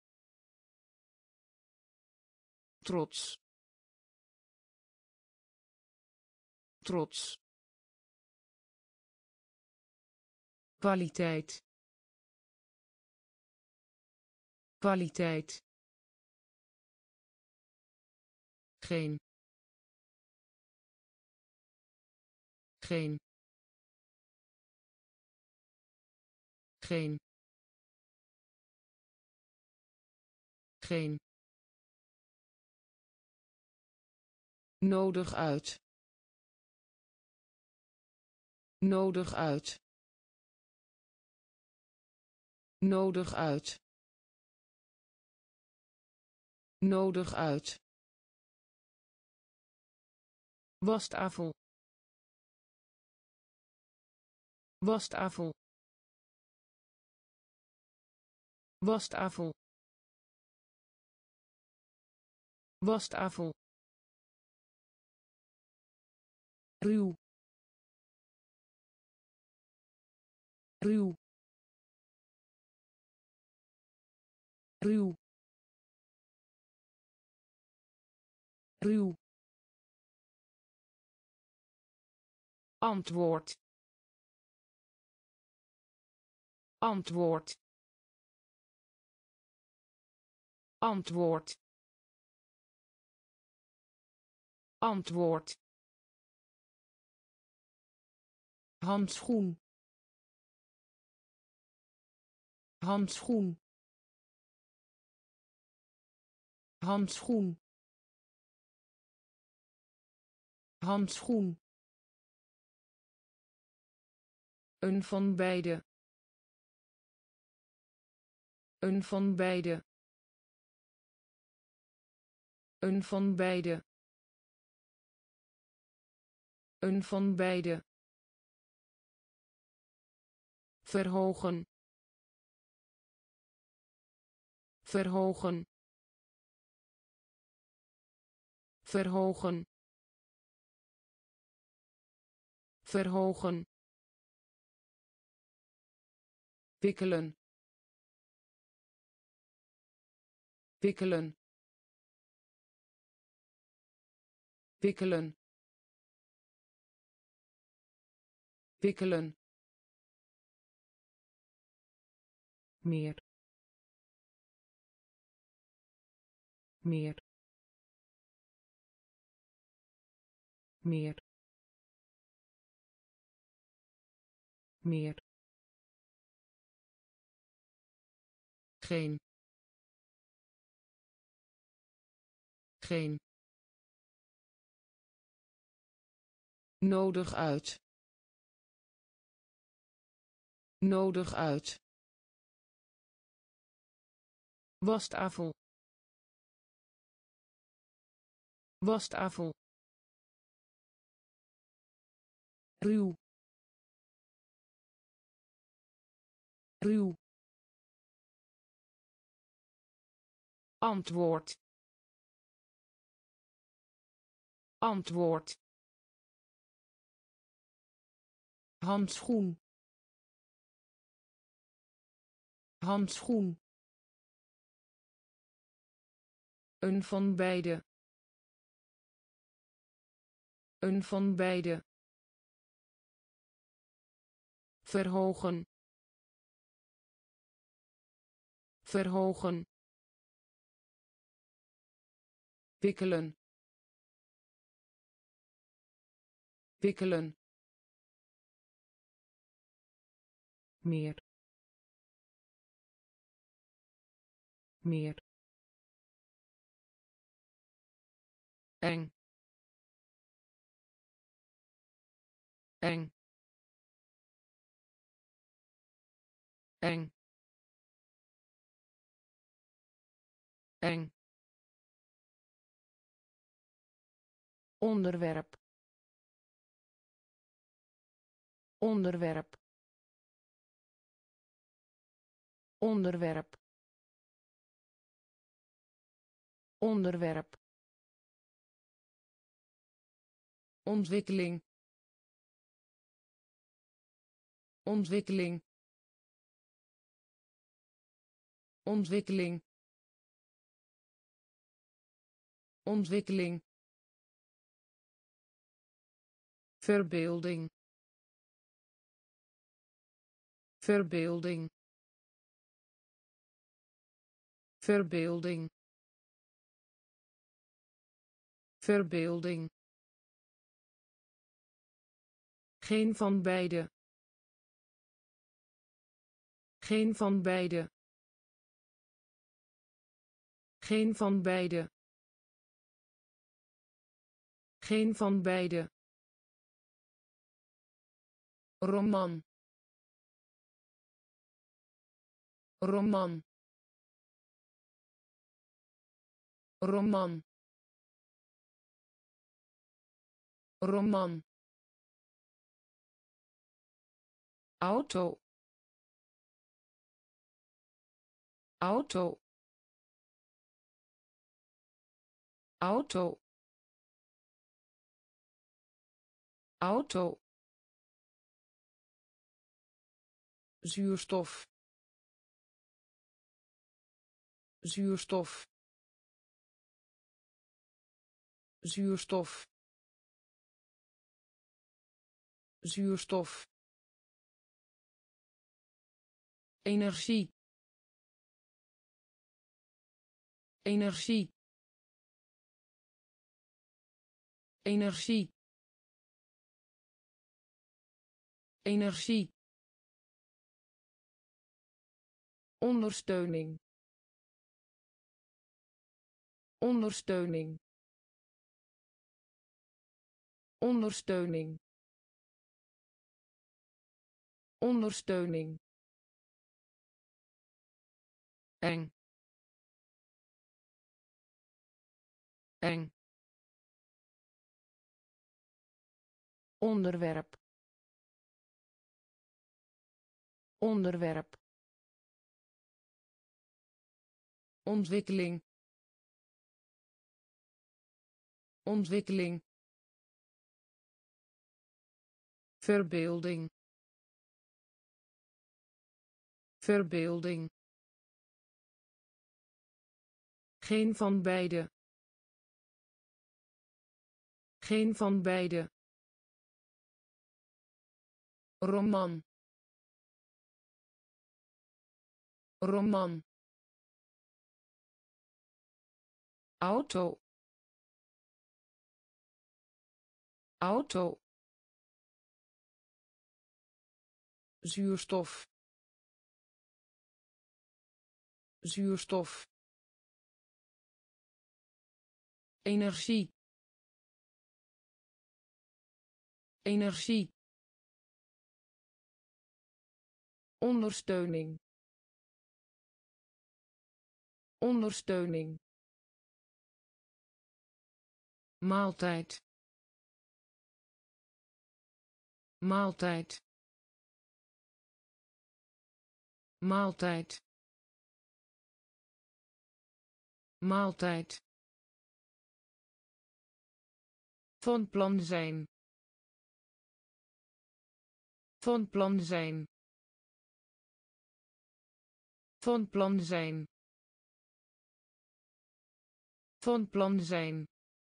trots, trots, kwaliteit, kwaliteit, geen, geen, geen, geen, nodig uit, nodig uit, nodig uit, nodig uit, wastafel, wastafel, wastafel, wastafel, ruw, ruw, ruw, ruw, antwoord, antwoord, antwoord, antwoord, handschoen, handschoen, handschoen, handschoen, een van beide, een van beide, een van beide, een van beide, verhogen, verhogen, verhogen, verhogen, wikkelen, wikkelen, wikkelen, wikkelen, meer, meer, meer, meer, geen, geen, nodig uit, nodig uit, wastafel, wastafel, ruw ruw antwoord antwoord handschoen handschoen een van beide een van beide verhogen verhogen wikkelen wikkelen meer meer eng eng eng eng onderwerp onderwerp onderwerp onderwerp ontwikkeling ontwikkeling ontwikkeling ontwikkeling verbeelding verbeelding verbeelding verbeelding geen van beide geen van beide geen van beide geen van beide roman roman roman roman auto auto auto auto zuurstof zuurstof zuurstof zuurstof energie energie energie energie ondersteuning ondersteuning ondersteuning ondersteuning eng eng onderwerp onderwerp ontwikkeling ontwikkeling verbeelding verbeelding geen van beide geen van beide roman roman auto auto zuurstof zuurstof energie energie ondersteuning ondersteuning maaltijd maaltijd maaltijd maaltijd van plan zijn van plan zijn van plan zijn van plan zijn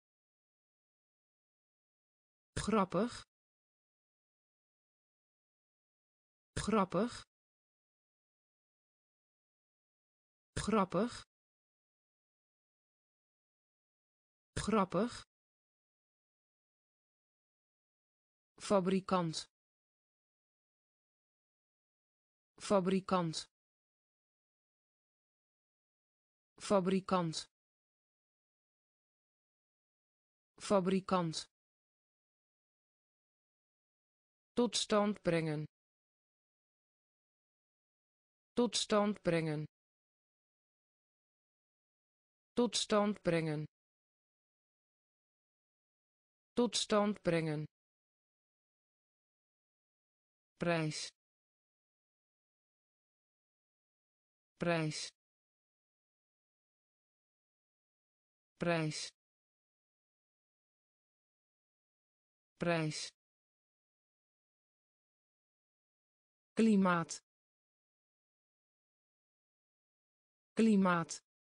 grappig grappig grappig grappig fabrikant fabrikant fabrikant fabrikant tot stand brengen tot stand brengen tot stand brengen tot stand brengen prijs prijs prijs prijs klimaat klimaat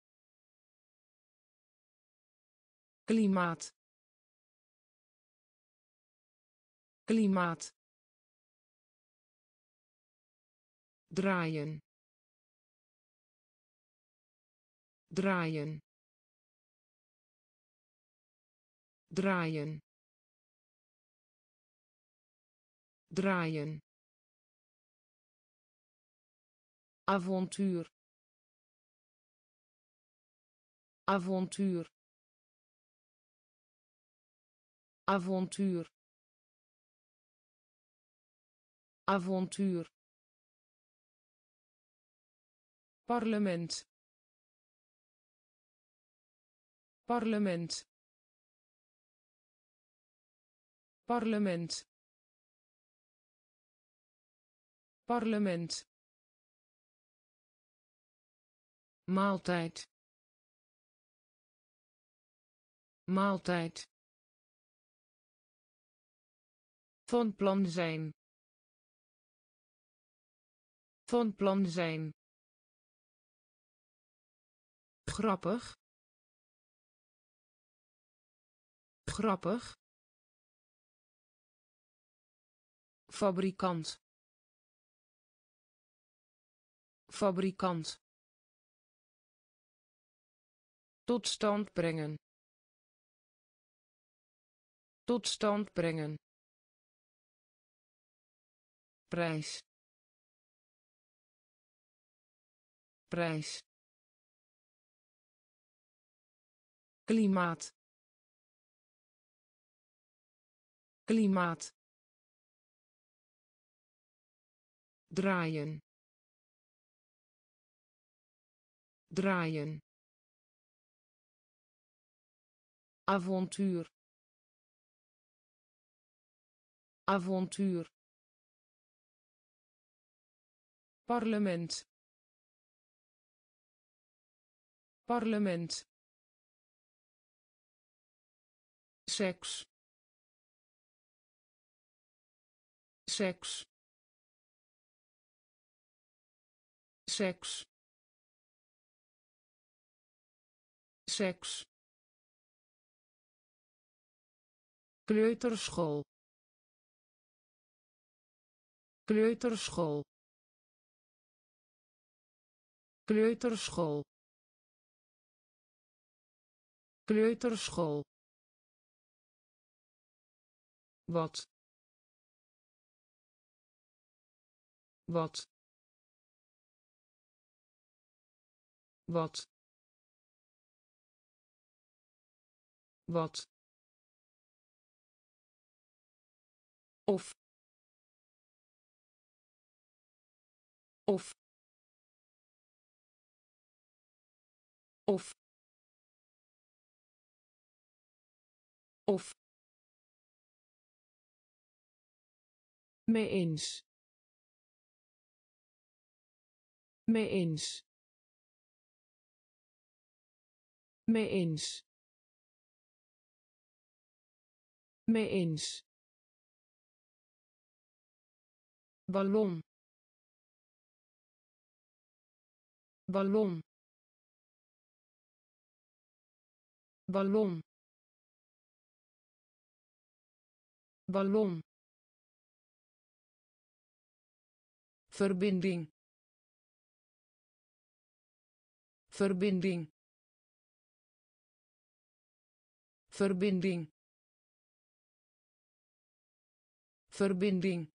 klimaat klimaat draaien draaien draaien draaien avontuur avontuur avontuur avontuur parlement parlement parlement parlement maaltijd maaltijd van plan zijn van plan zijn grappig grappig fabrikant fabrikant tot stand brengen tot stand brengen prijs prijs klimaat klimaat draaien draaien avontuur avontuur parlement parlement seks seks seks seks kleuterschool kleuterschool kleuterschool kleuterschool wat wat wat wat of of of of Mee eens. Mee eens. Mee eens. Mee eens. Ballon. Ballon. Ballon. Ballon. Verbinding. Verbinding. Verbinding. Verbinding.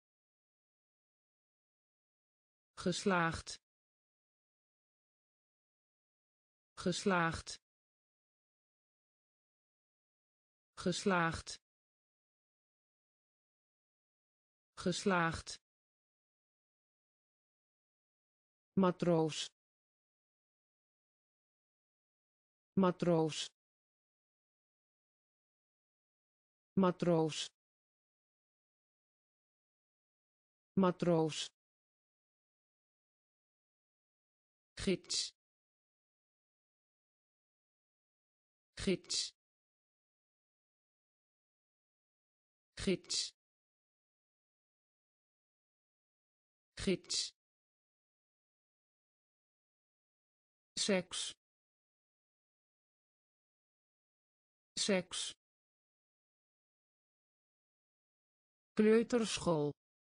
Geslaagd. Geslaagd. Geslaagd. Geslaagd. Matroos. Matroos. Matroos. Matroos. Gids. Gids. Gids. Gids. Seks. Seks. Kleuterschool.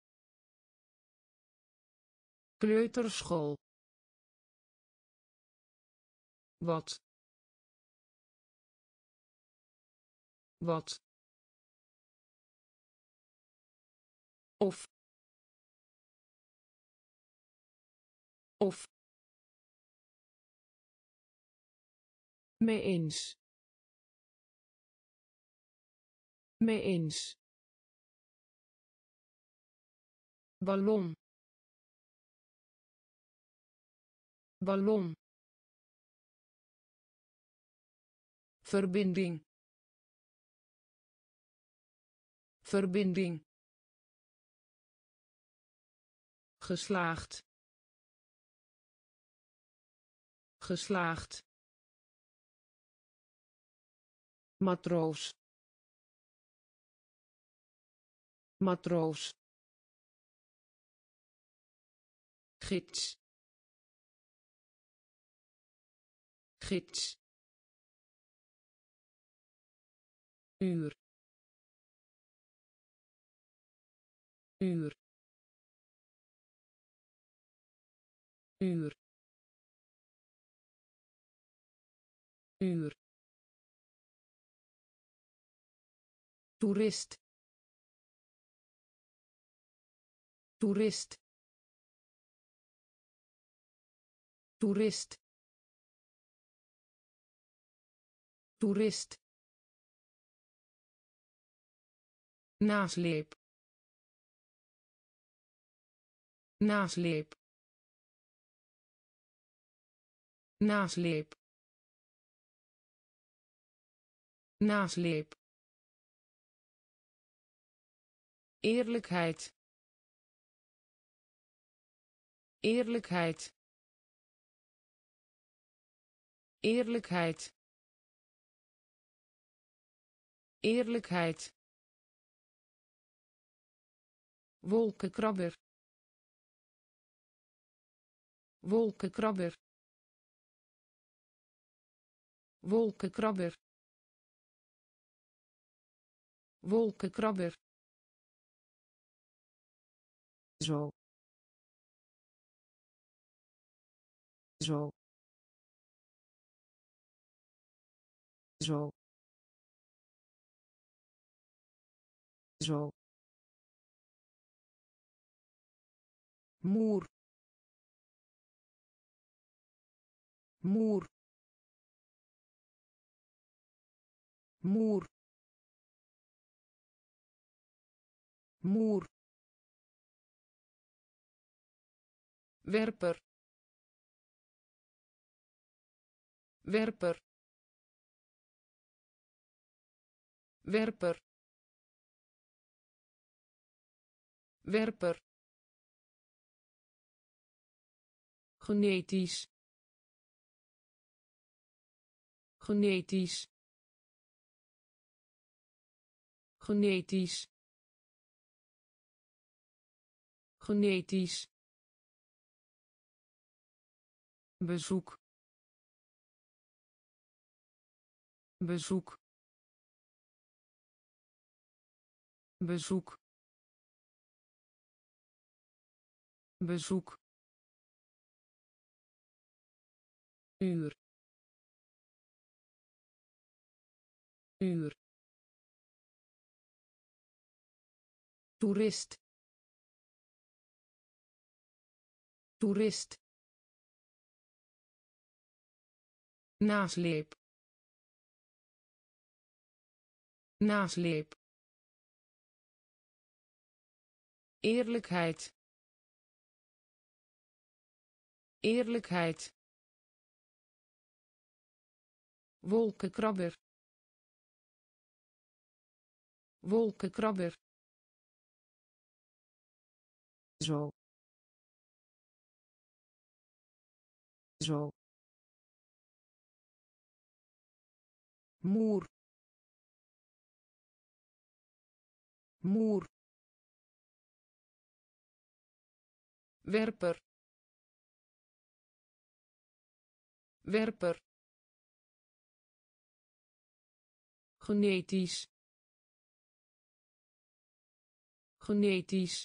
Kleuterschool. Wat. Wat. Of. Of. Mee eens. Mee eens. Ballon. Ballon. Verbinding. Verbinding. Geslaagd. Geslaagd. Matroos. Matroos. Gids. Gids. Uur. Uur. Uur. Uur. Toerist. Toerist. Toerist. Toerist. Nasleep. Nasleep. Nasleep. Nasleep. Eerlijkheid. Eerlijkheid. Eerlijkheid. Eerlijkheid. Wolkenkrabber. Wolkenkrabber. Wolkenkrabber. Wolkenkrabber. Zo. Zo. Zo. Zo. Muur. Muur. Muur. Muur. Werper. Werper. Werper. werper, genetisch, genetisch, genetisch, genetisch, bezoek, bezoek, bezoek, bezoek, uur, uur, toerist, toerist, nasleep, nasleep, eerlijkheid, eerlijkheid, wolkenkrabber, wolkenkrabber, zo, zo, moer, moer, werper, werper, genetisch, genetisch,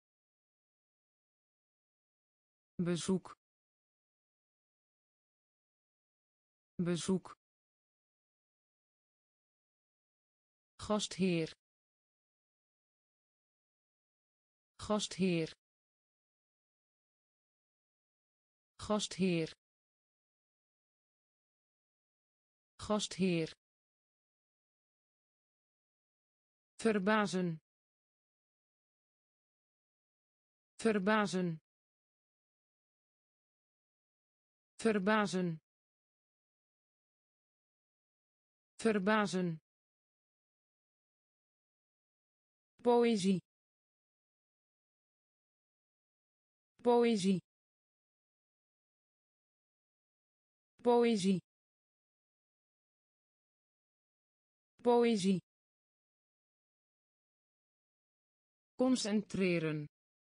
bezoek, bezoek, gastheer, gastheer, gastheer, gastheer, verbazen, verbazen, verbazen, verbazen, poëzie, poëzie, poëzie, poëzie, concentreren,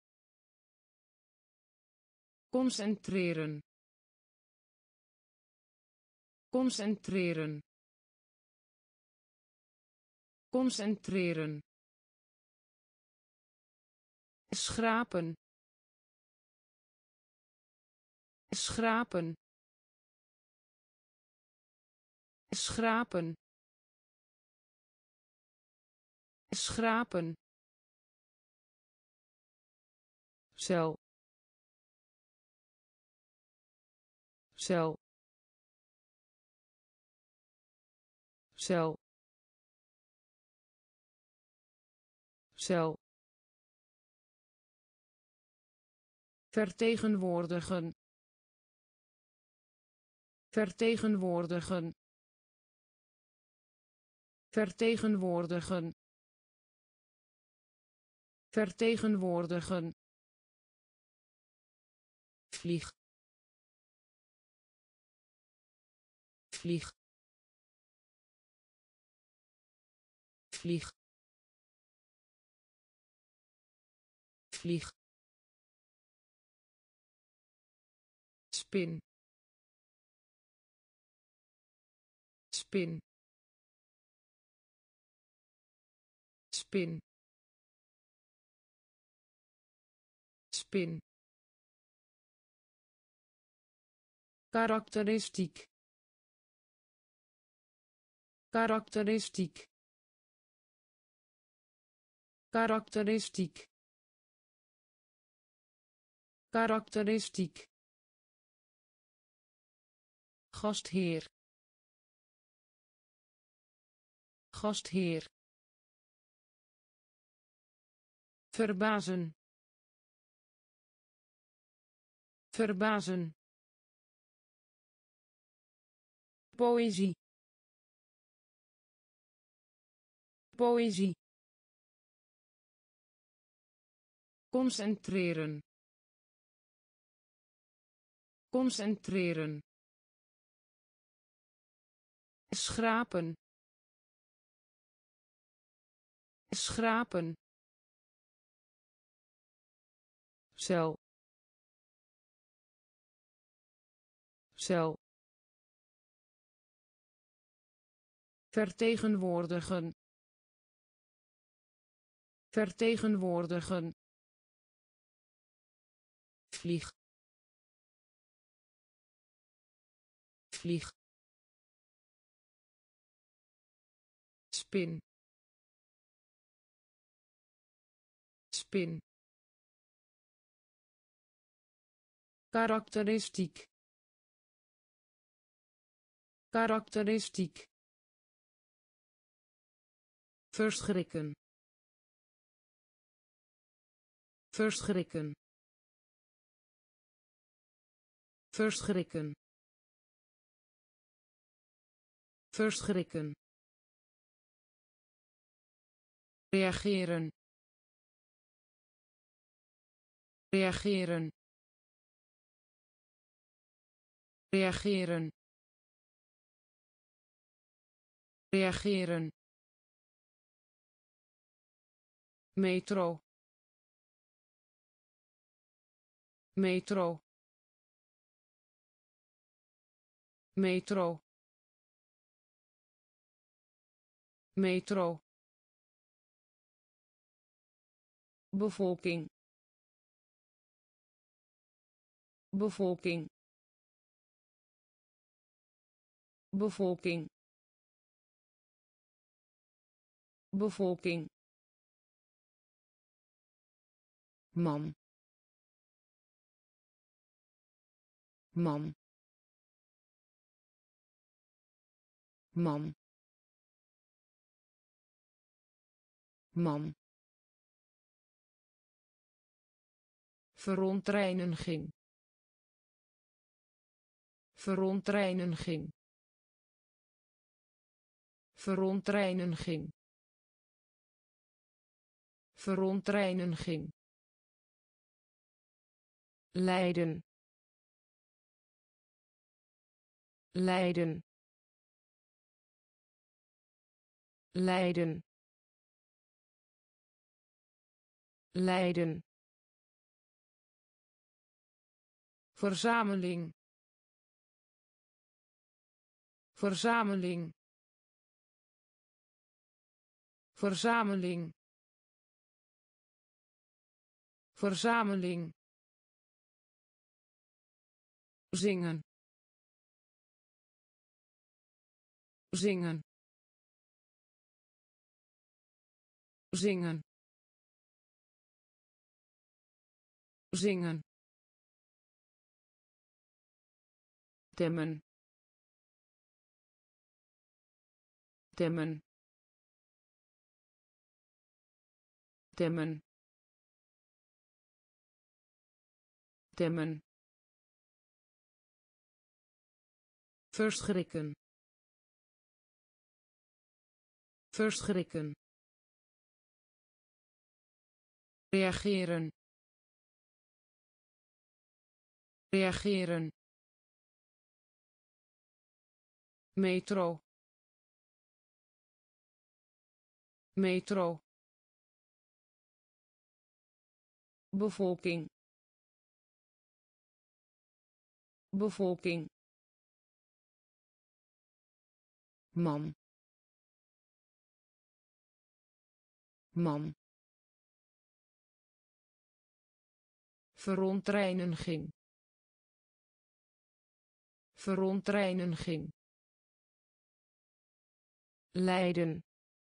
concentreren, concentreren, concentreren, schrapen, schrapen, schrapen, schrapen, cel, cel, cel, cel, vertegenwoordigen, vertegenwoordigen, vertegenwoordigen, vertegenwoordigen, vlieg, vlieg, vlieg, vlieg, spin, spin, spin, spin, karakteristiek, karakteristiek, karakteristiek, karakteristiek, gastheer, gastheer, verbazen, verbazen, poëzie, poëzie, concentreren, concentreren, schrapen, schrapen, cel, cel, vertegenwoordigen, vertegenwoordigen, vlieg, vlieg, spin, spin, karakteristiek, karakteristiek, verschrikken, verschrikken, verschrikken, verschrikken, reageren, reageren, reageren, reageren, metro, metro, metro, metro, bevolking, bevolking, bevolking, bevolking, man, man, man, man, verontreiniging, verontreiniging, verontreiniging, verontreiniging, lijden, lijden, lijden, lijden, verzameling, verzameling, verzameling, verzameling, zingen, zingen, zingen, zingen, temmen, temmen, temmen, temmen, verschrikken, verschrikken, reageren, reageren, metro, metro, bevolking, bevolking, man, man, verontreiniging, verontreiniging, lijden,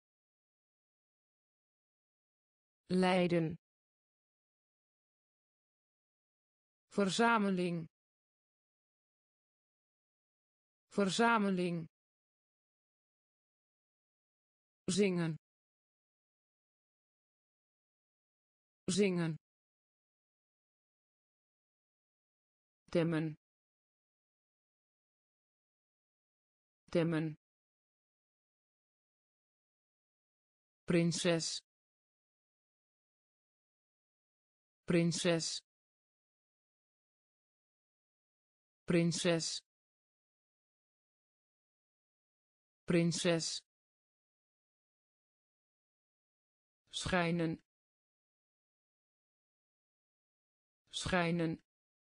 lijden, verzameling, verzameling, zingen, zingen, temmen, temmen, prinses, prinses prinses prinses schijnen schijnen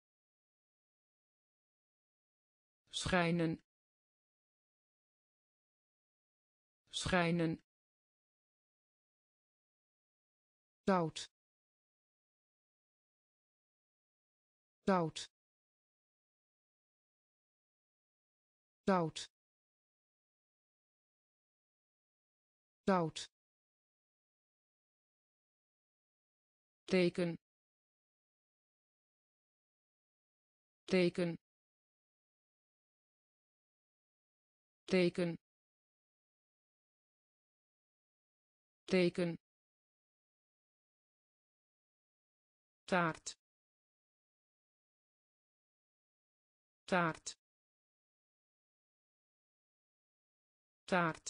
schijnen schijnen zout zout zout zout teken teken teken teken taart taart taart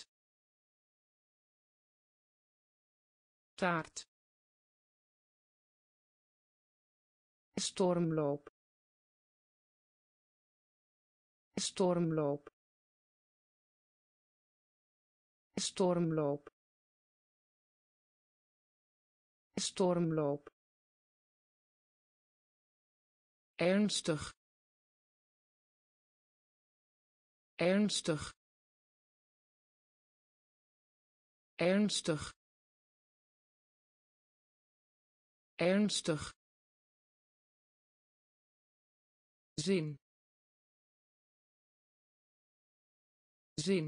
taart stormloop stormloop stormloop stormloop ernstig ernstig ernstig ernstig zin zin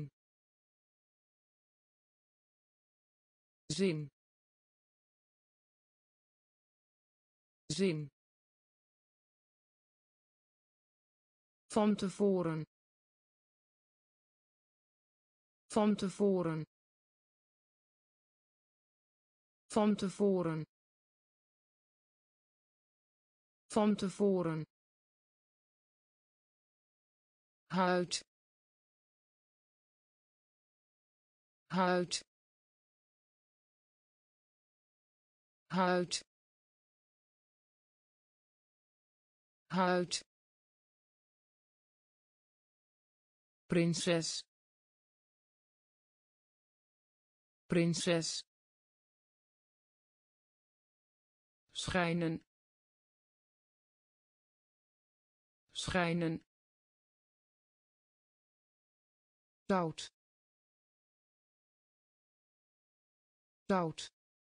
zin zin van tevoren van tevoren van tevoren van tevoren huid huid huid huid prinses prinses schijnen schijnen zout zout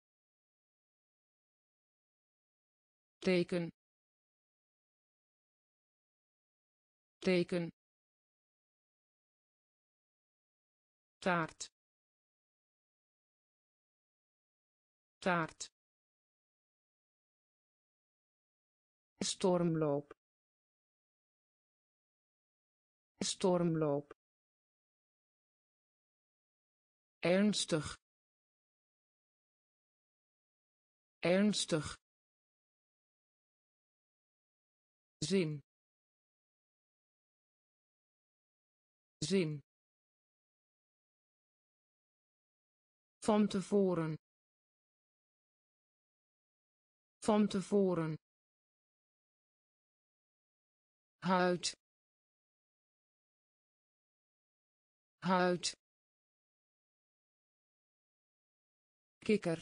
teken teken taart taart stormloop stormloop ernstig ernstig zin zin van tevoren van tevoren huid huid kikker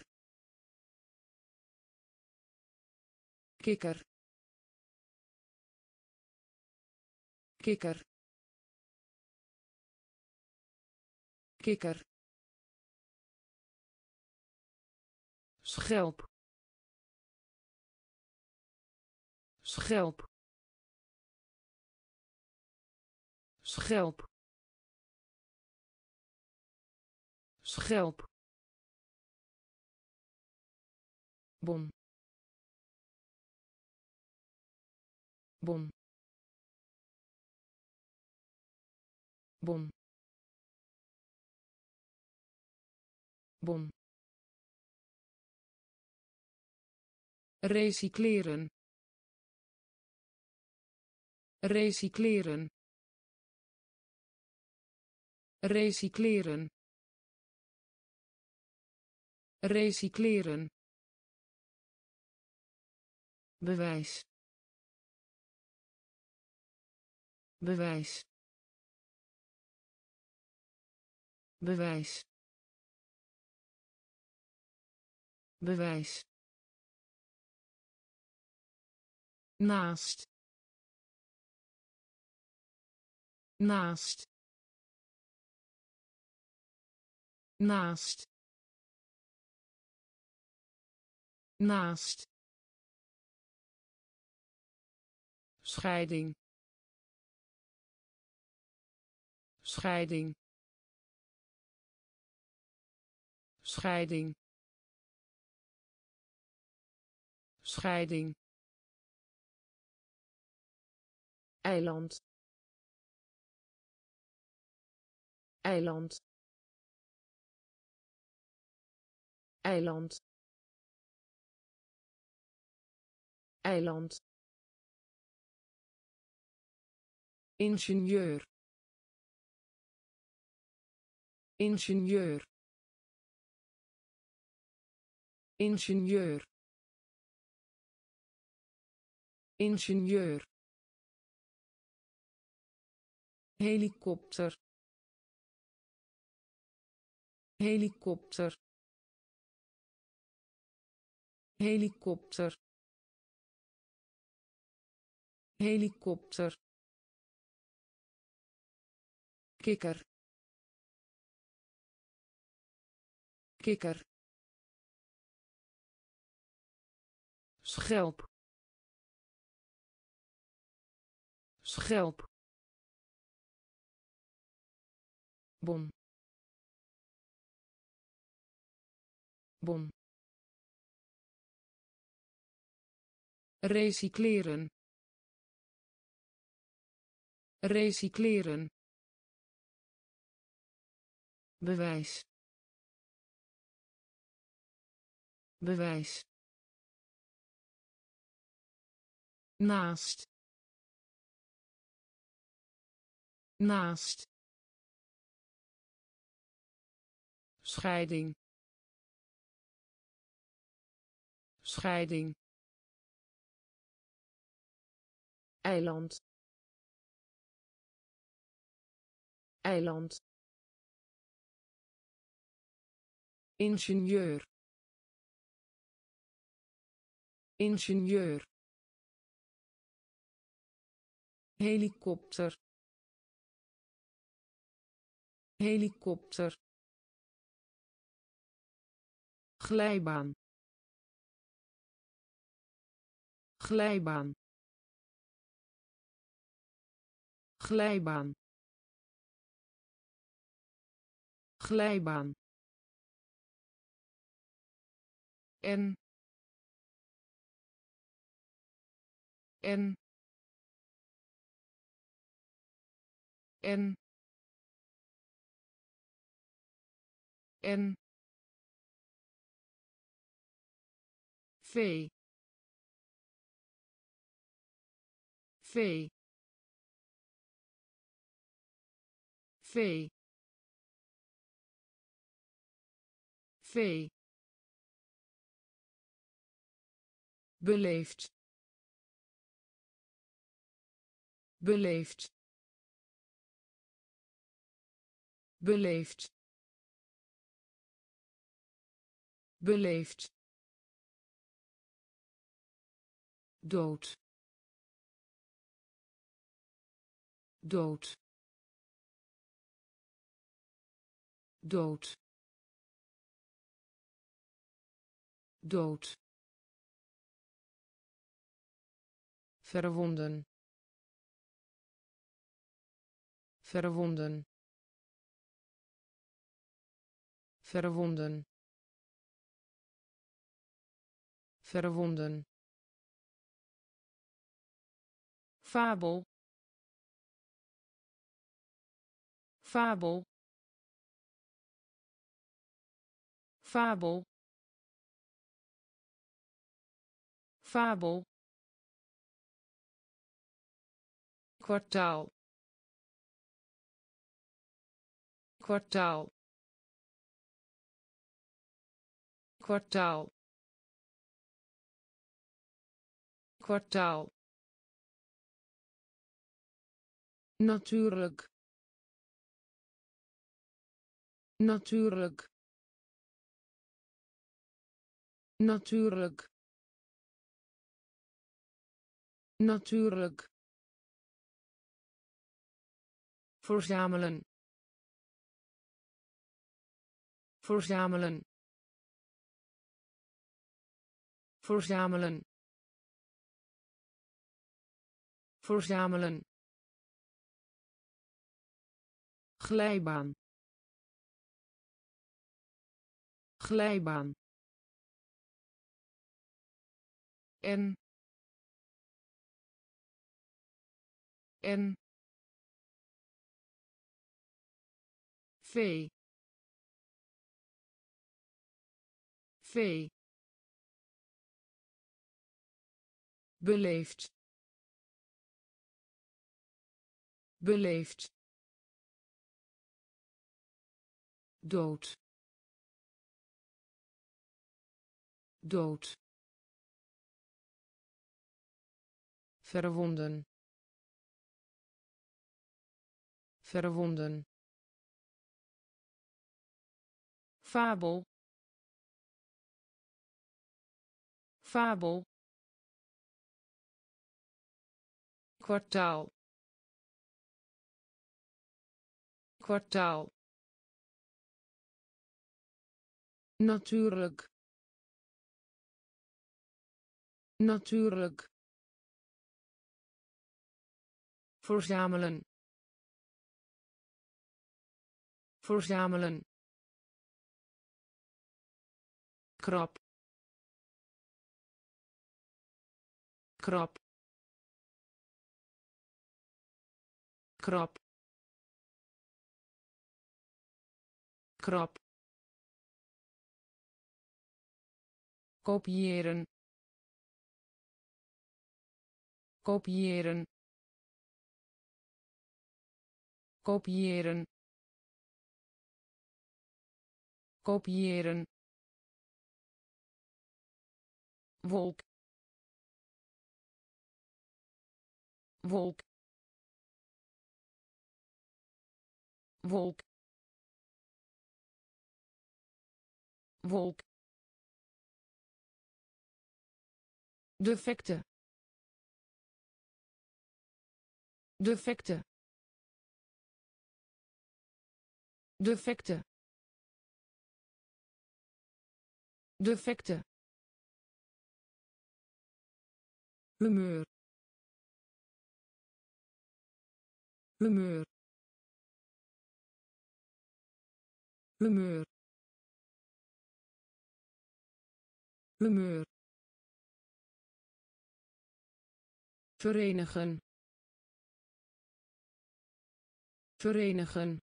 kikker kikker kikker schelp schelp schelp schelp bom bom bom bom recycleren recycleren recycleren recycleren bewijs bewijs bewijs bewijs naast naast naast naast scheiding scheiding scheiding scheiding eiland eiland eiland eiland ingenieur ingenieur ingenieur ingenieur helikopter helikopter helikopter helikopter kikker kikker schelp schelp bon bon recycleren recycleren bewijs bewijs naast naast scheiding scheiding eiland eiland ingenieur ingenieur helikopter helikopter glijbaan glijbaan glijbaan glijbaan en en en en vee vee vee vee beleefd beleefd beleefd beleefd dood dood dood dood verwonden verwonden verwonden verwonden fabel fabel fabel fabel kwartaal kwartaal kwartaal kwartaal, natuurlijk, natuurlijk, natuurlijk, natuurlijk, verzamelen, verzamelen, verzamelen, verzamelen, glijbaan, glijbaan, en en vee vee beleefd beleefd dood dood verwonden verwonden fabel fabel kwartaal kwartaal natuurlijk natuurlijk verzamelen verzamelen krab krab krab krab kopiëren kopiëren kopiëren kopiëren wolk wolk wolk wolk defecte defecte defecte defecte humeur humeur humeur humeur verenigen verenigen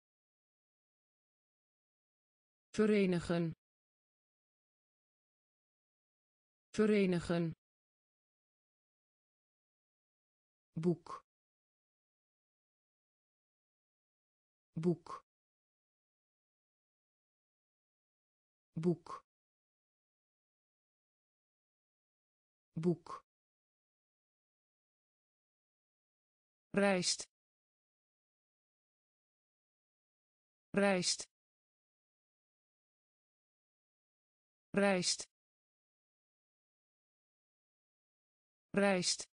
verenigen verenigen boek boek boek boek rijst rijst rijst rijst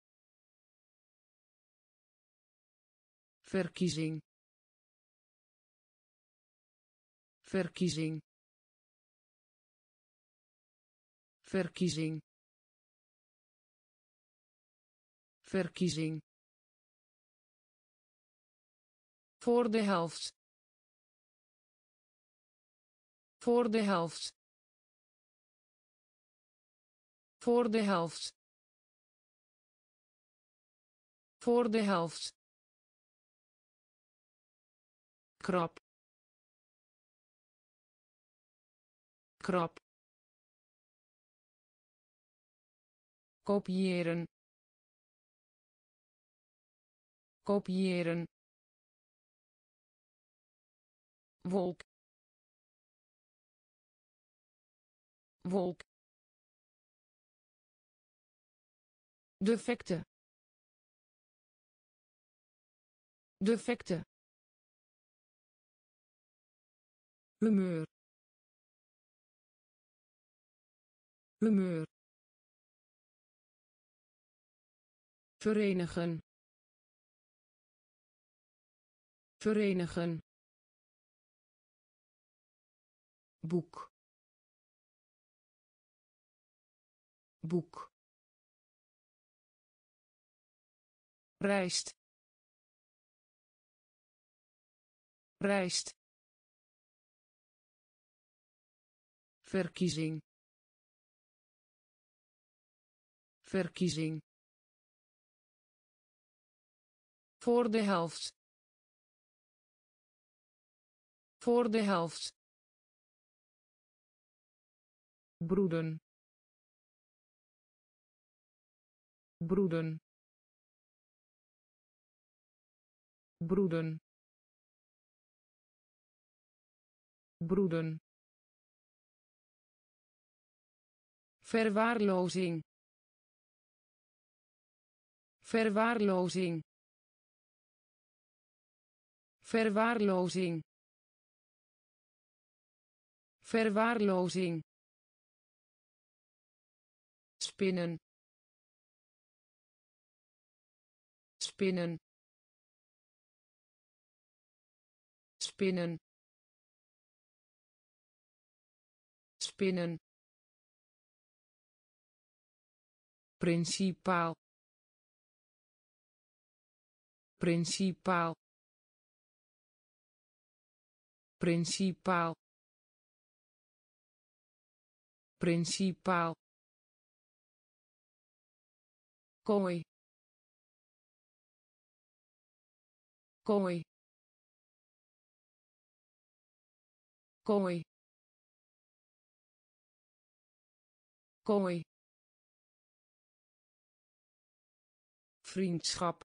verkiezing verkiezing verkiezing verkiezing voor de helft voor de helft voor de helft voor de helft krab krab kopiëren kopiëren wolk wolk defecte defecte humeur humeur verenigen verenigen boek boek rijst rijst verkiezing verkiezing voor de helft voor de helft broeden broeden broeden broeden verwaarlozing verwaarlozing verwaarlozing verwaarlozing spinnen spinnen spinnen spinnen principaal principaal principaal principaal kooi kooi kooi kooi vriendschap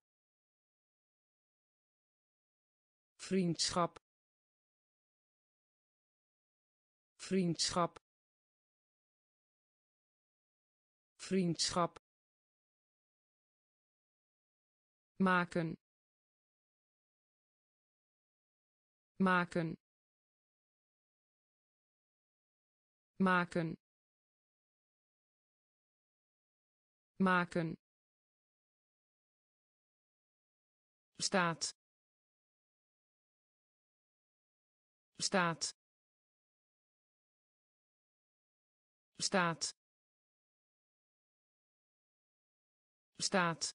vriendschap vriendschap vriendschap maken maken maken maken staat staat staat staat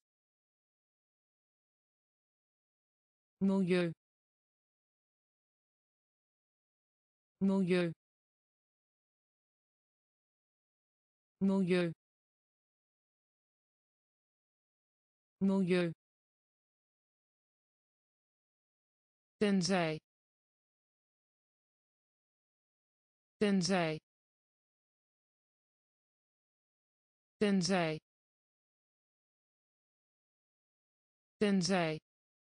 milieu milieu milieu milieu tenzij tenzij tenzij tenzij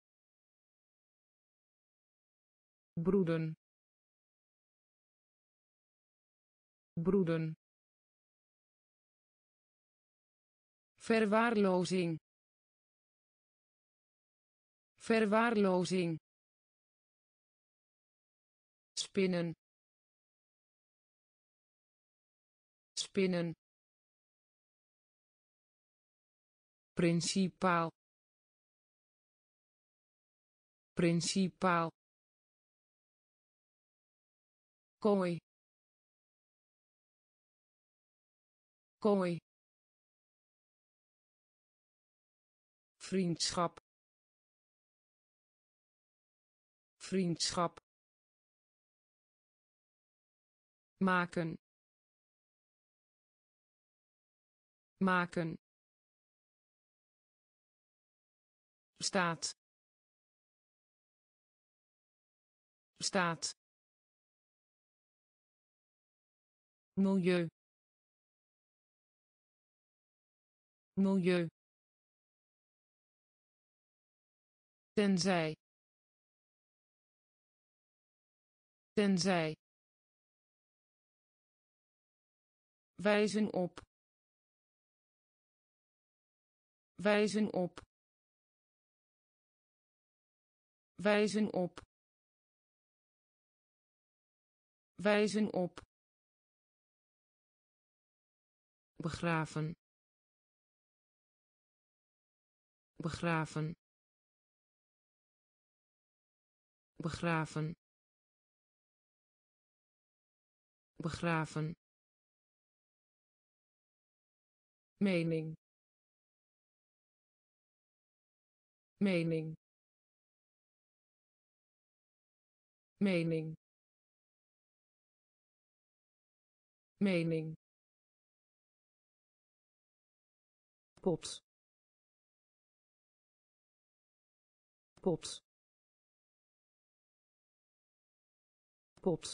broeden broeden verwaarlozing verwaarlozing spinnen spinnen principaal principaal kooi kooi vriendschap vriendschap maken maken staat staat milieu milieu tenzij tenzij wijzen op wijzen op, wijzen op, wijzen op, begraven, begraven, begraven, begraven, mening, mening, mening, mening, pot, pot, pot,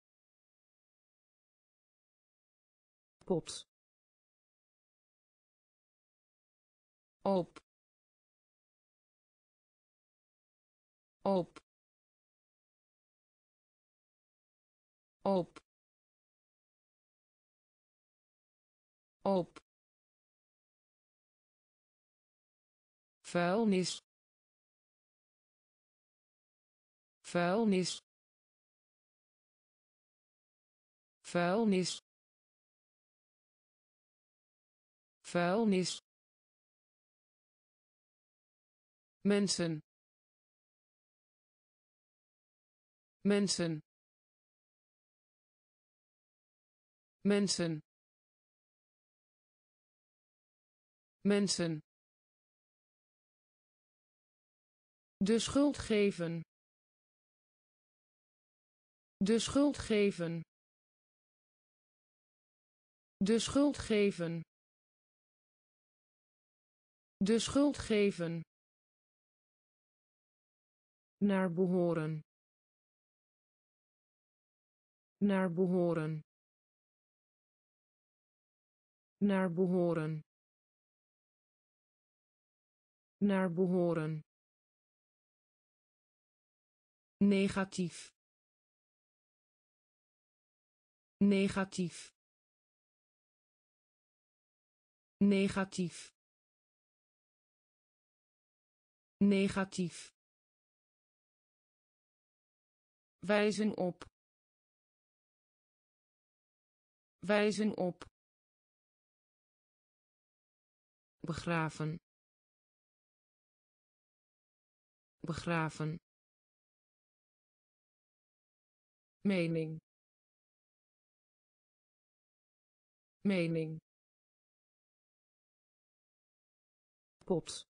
pot, op, op, op, op, vuilnis, vuilnis, vuilnis, vuilnis, mensen, mensen, mensen, mensen, de schuld geven, de schuld geven, de schuld geven, de schuld geven, naar behoren, naar behoren, naar behoren, naar behoren, negatief, negatief, negatief, negatief, wijzen op, wijzen op, begraven, begraven, mening, mening, pot,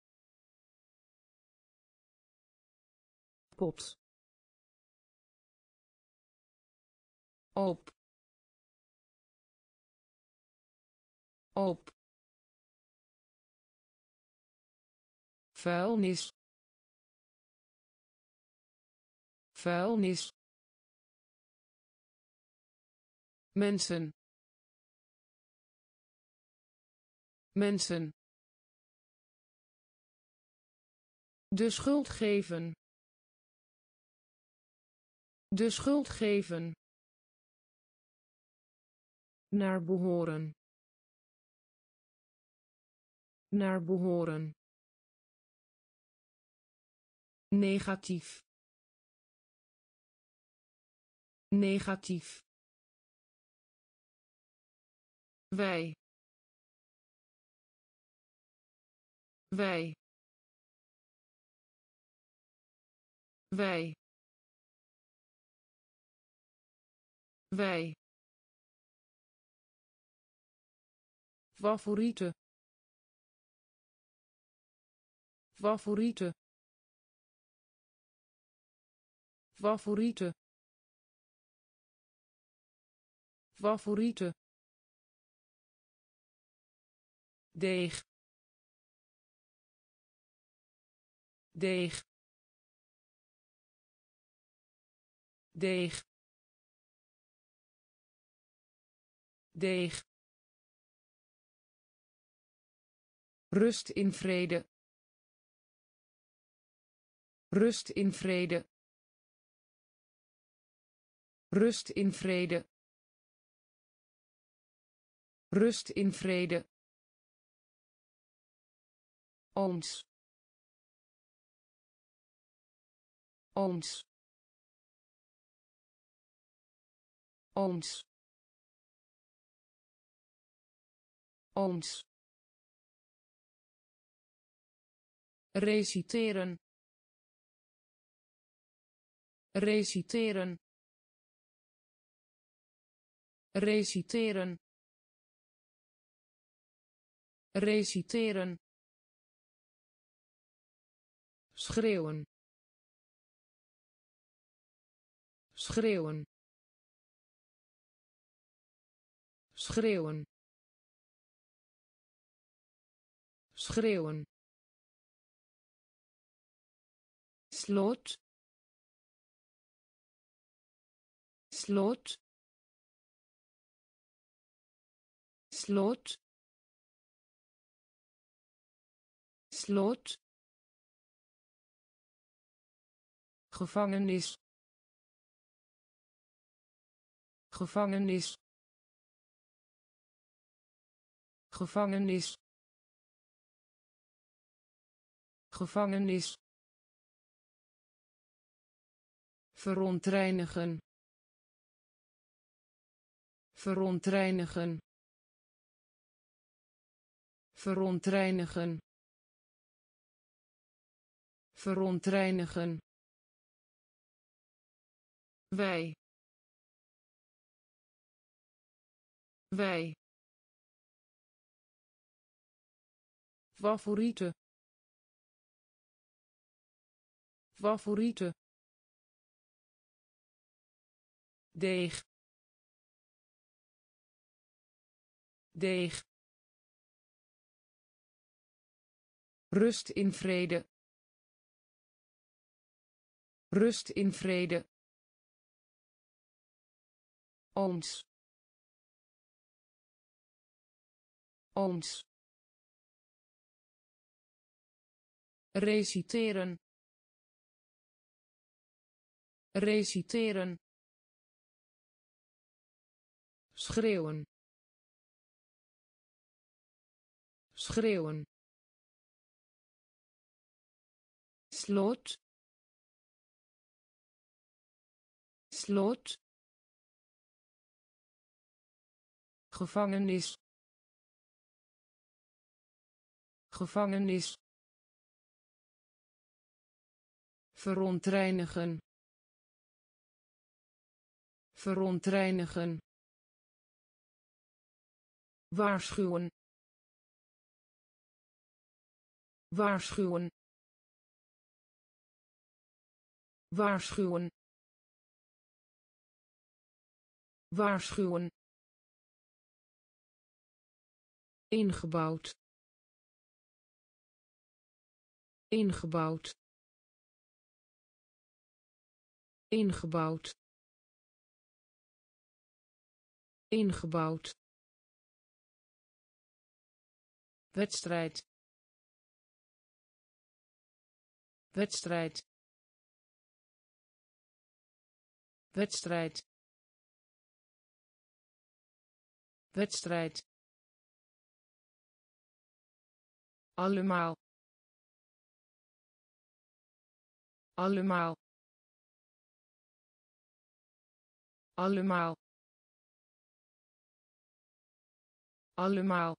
pot, op, op, vuilnis, vuilnis, mensen, mensen, de schuld geven, de schuld geven, naar behoren, naar behoren, negatief, negatief, wij, wij, wij, wij, favoriete, favoriete, favoriete, favoriete, deeg, deeg, deeg, deeg, rust in vrede, rust in vrede, rust in vrede, rust in vrede, ooms ooms ooms ooms reciteren reciteren reciteren reciteren schreeuwen schreeuwen schreeuwen schreeuwen sloot sloot sloot sloot gevangenis gevangenis gevangenis gevangenis verontreinigen verontreinigen verontreinigen verontreinigen wij wij favoriete favoriete deeg deeg rust in vrede rust in vrede ooms ooms reciteren reciteren schreeuwen schreeuwen sloot sloot gevangenis gevangenis verontreinigen verontreinigen waarschuwen waarschuwen waarschuwen waarschuwen ingebouwd ingebouwd ingebouwd ingebouwd wedstrijd wedstrijd wedstrijd wedstrijd allemaal allemaal allemaal allemaal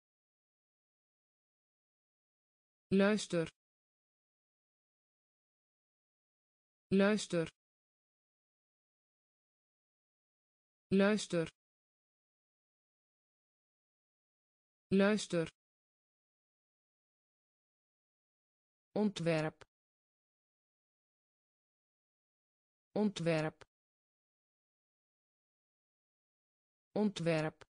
luister luister luister luister ontwerp ontwerp ontwerp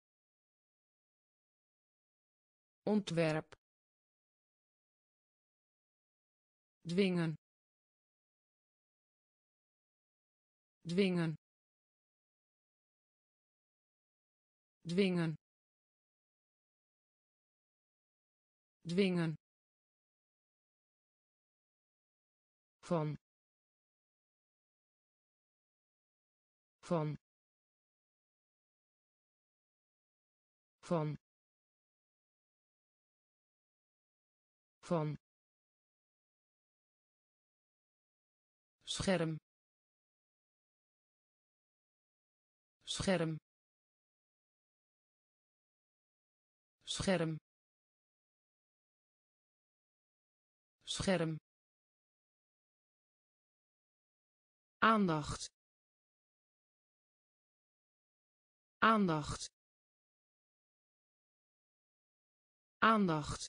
ontwerp dwingen dwingen dwingen dwingen van van van van scherm scherm scherm scherm aandacht aandacht aandacht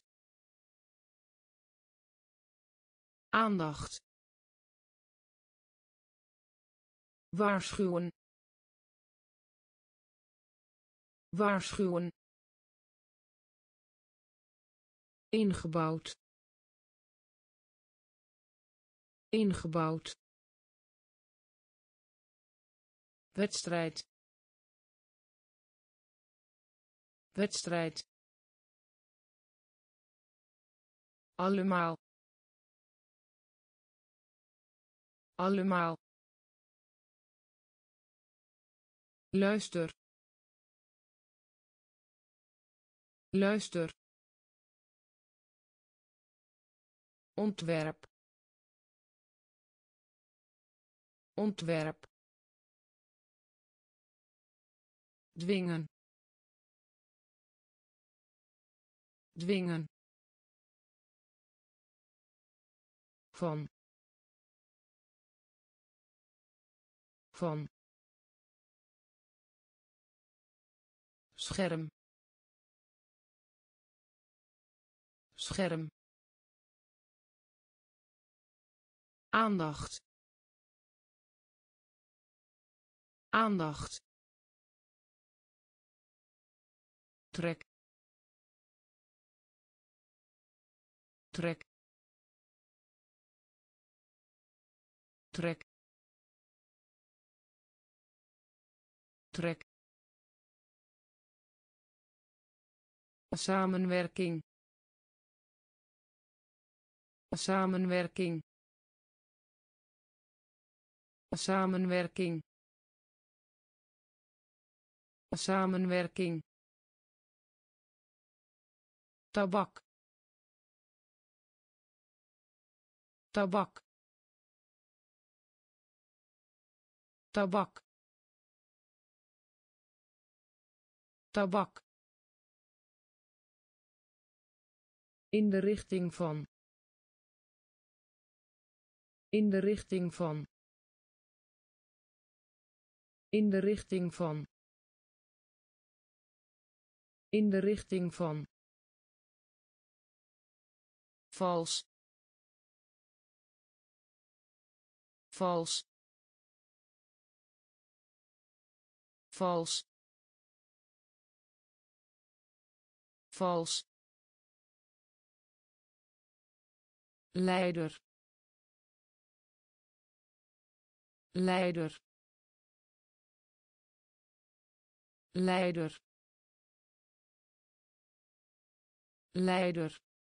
aandacht waarschuwen waarschuwen ingebouwd ingebouwd wedstrijd wedstrijd allemaal allemaal luister luister ontwerp ontwerp dwingen dwingen van van scherm scherm aandacht aandacht trek trek trek trek samenwerking samenwerking samenwerking samenwerking tabak tabak tabak tabak in de richting van in de richting van in de richting van in de richting van vals vals vals vals leider leider leider leider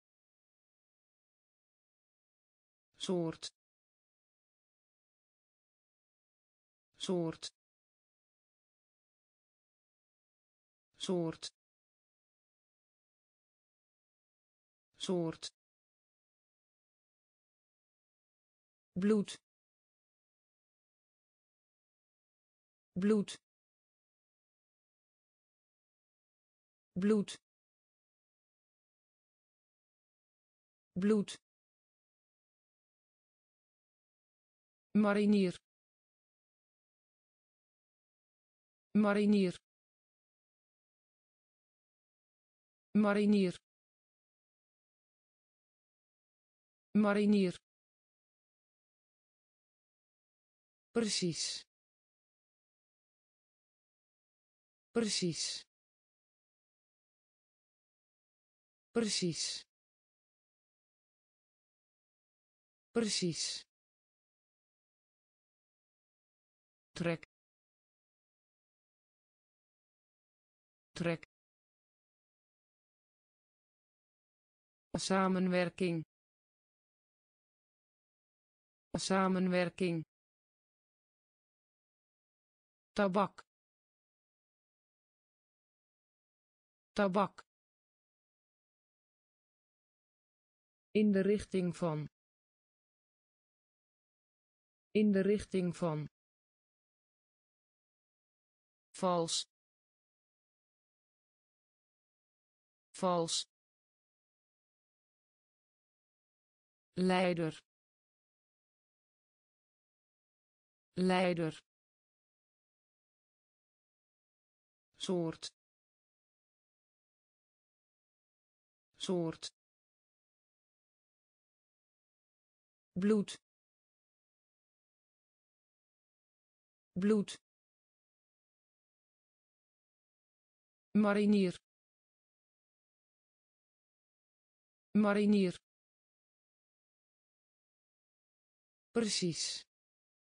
soort soort soort soort bloed bloed bloed bloed marinier marinier marinier marinier precies precies precies precies trek trek samenwerking samenwerking tabak tabak In de richting van. In de richting van. Vals. Vals. Leider. Leider. Soort. Soort. Bloed. Bloed. Marinier. Marinier. Precies.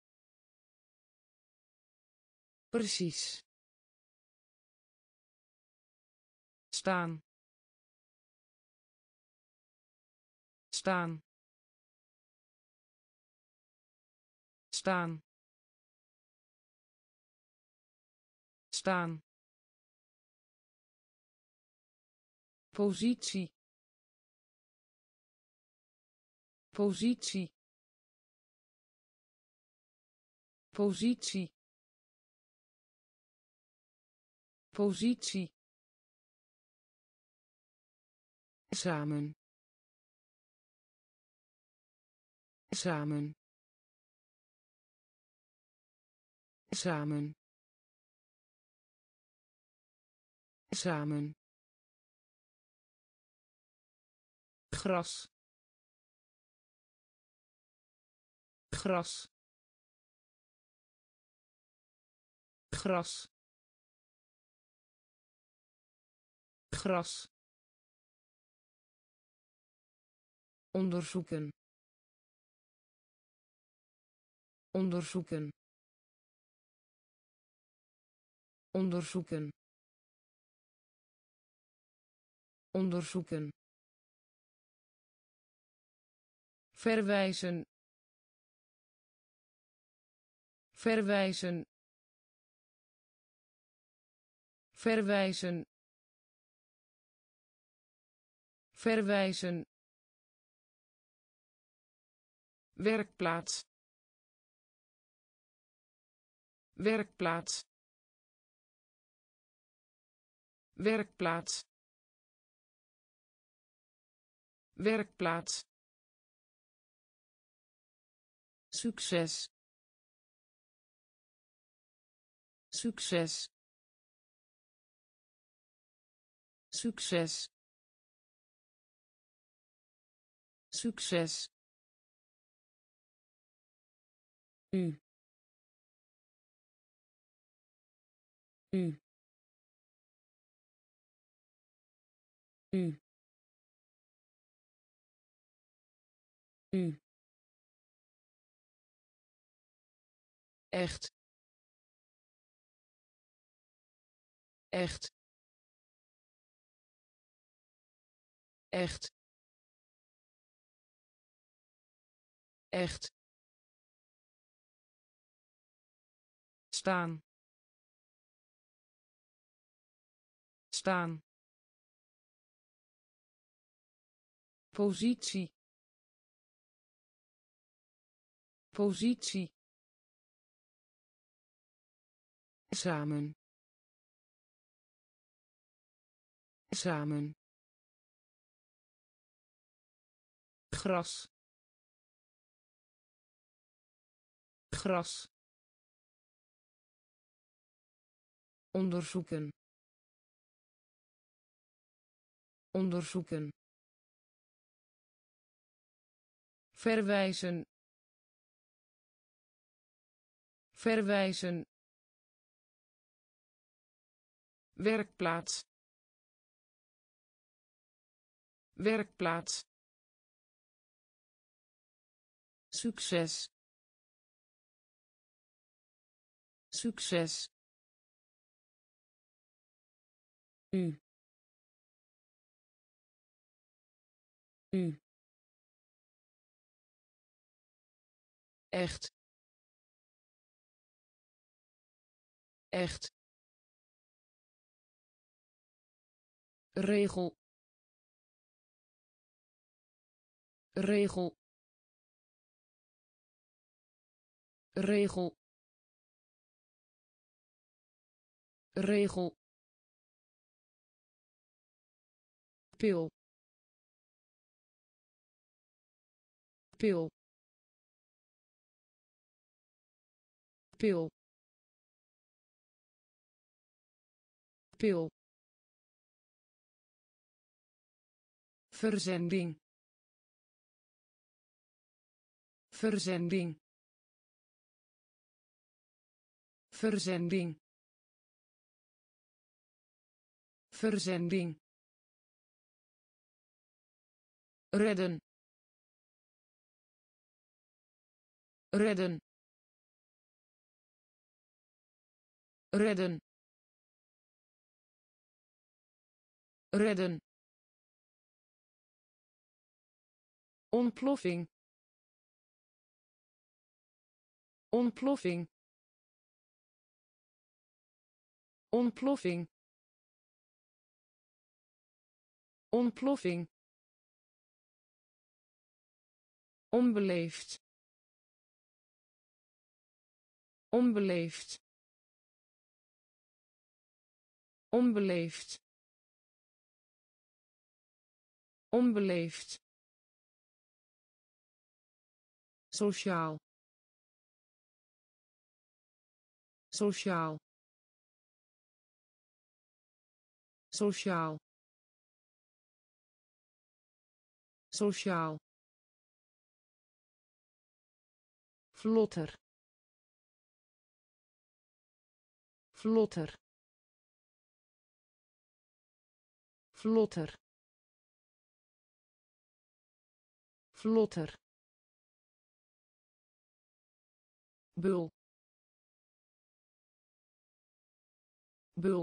Precies. Staan. Staan. Staan. Staan. Positie. Positie. Positie. Positie. Samen. Samen. Samen. Samen. Gras. Gras. Gras. Gras. Onderzoeken. Onderzoeken. Onderzoeken. Onderzoeken. Verwijzen. Verwijzen. Verwijzen. Verwijzen. Werkplaats. Werkplaats. Werkplaats. Werkplaats. Succes. Succes. Succes. Succes. U. U. U. U. Echt. Echt. Echt. Echt. Staan. Staan. Positie. Positie. Samen. Samen. Gras. Gras. Onderzoeken. Onderzoeken. Verwijzen. Verwijzen. Werkplaats. Werkplaats. Succes. Succes. U. U. Echt. Echt. Regel. regel regel regel pil pil pil pil verzending verzending verzending verzending redden redden redden redden ontploffing ontploffing ontploffing ontploffing onbeleefd onbeleefd onbeleefd onbeleefd sociaal sociaal sociaal sociaal vlotter vlotter vlotter vlotter bul bul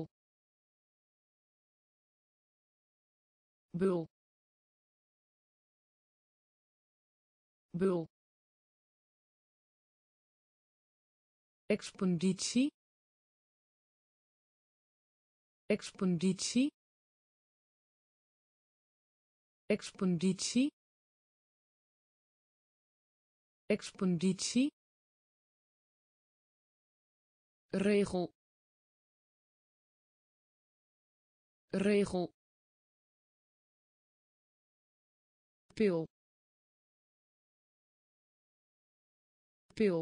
bul bul expeditie expeditie expeditie expeditie regel regel pil pil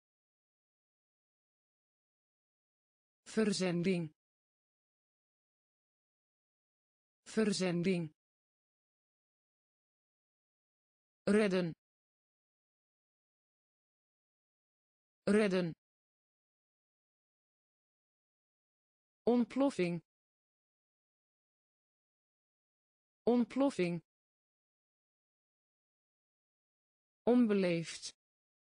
verzending verzending redden redden ontploffing ontploffing onbeleefd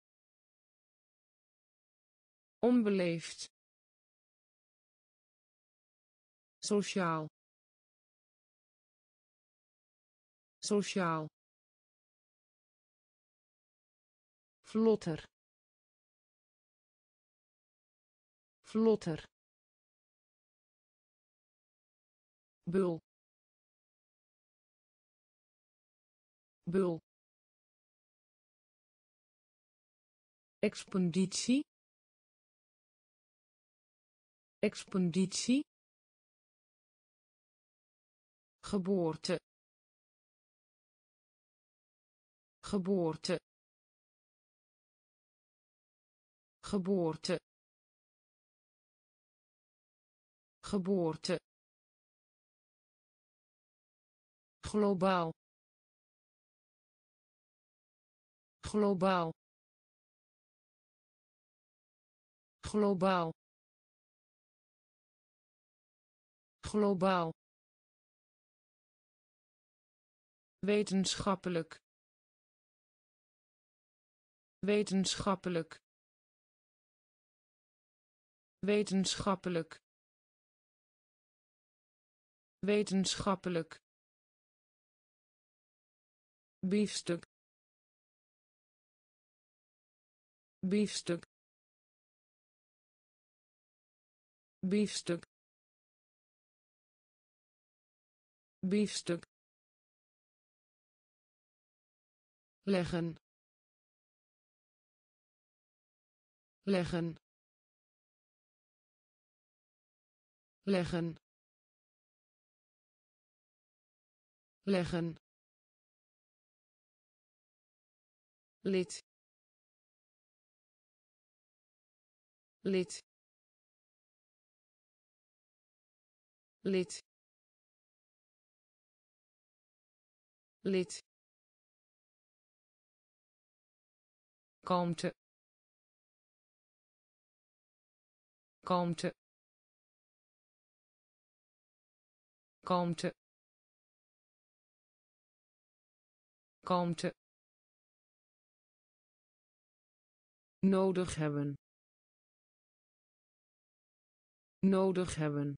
onbeleefd sociaal sociaal vlotter vlotter bul bul expeditie expeditie geboorte geboorte geboorte geboorte globaal globaal globaal globaal wetenschappelijk wetenschappelijk wetenschappelijk wetenschappelijk biefstuk biefstuk biefstuk biefstuk leggen leggen leggen leggen lid lid lid lid kalmte kalmte kalmte kalmte nodig hebben nodig hebben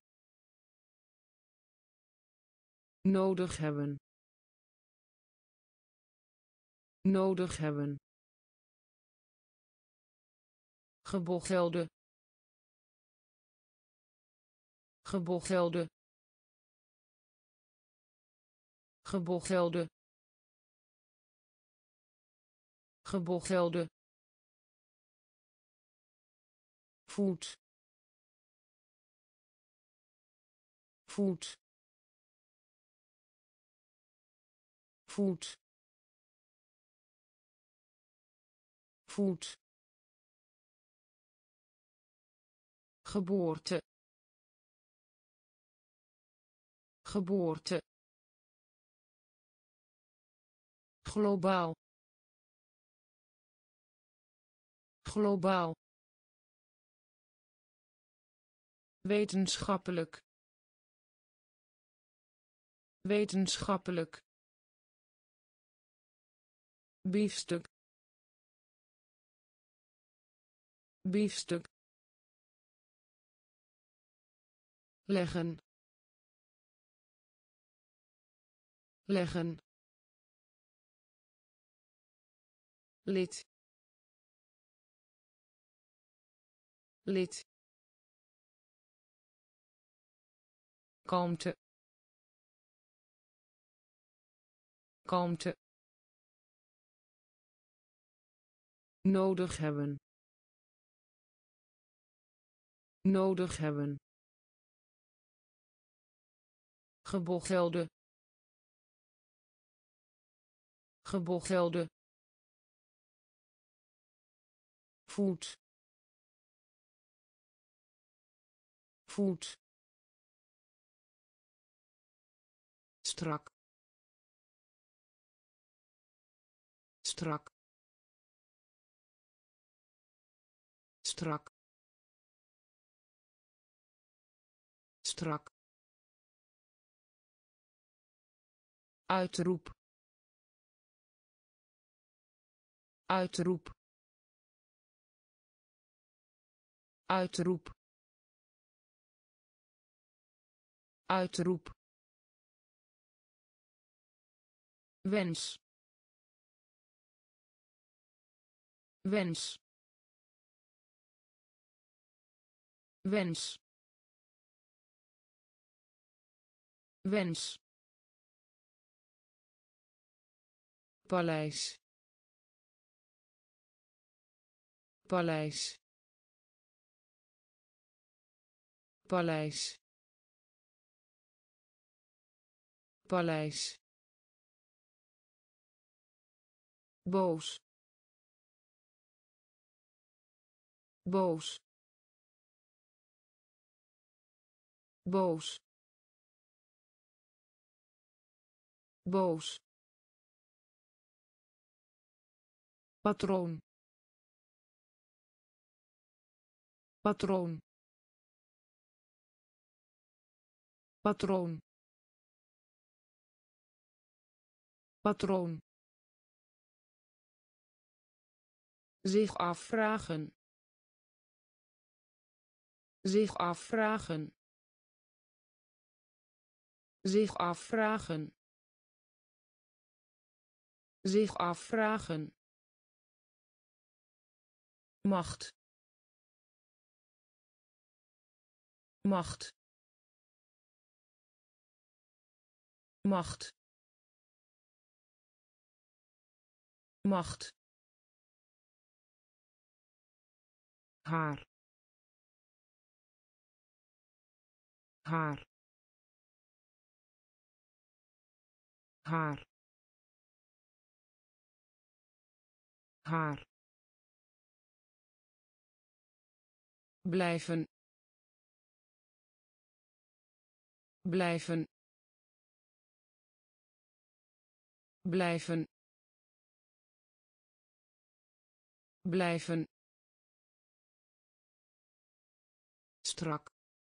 nodig hebben nodig hebben gebochelde gebochelde gebochelde gebochelde voet voet voet voet geboorte geboorte globaal globaal wetenschappelijk wetenschappelijk biefstuk biefstuk leggen leggen lid lid kalmte kalmte nodig hebben nodig hebben gebochelde gebochelde voet voet strak strak strak strak uitroep uitroep uitroep uitroep wens wens wens wens paleis paleis paleis paleis boos boos boos boos patroon patroon patroon patroon zich afvragen zich afvragen zich afvragen zich afvragen macht macht macht macht, haar, haar, haar, haar, blijven, blijven, blijven, blijven, strak,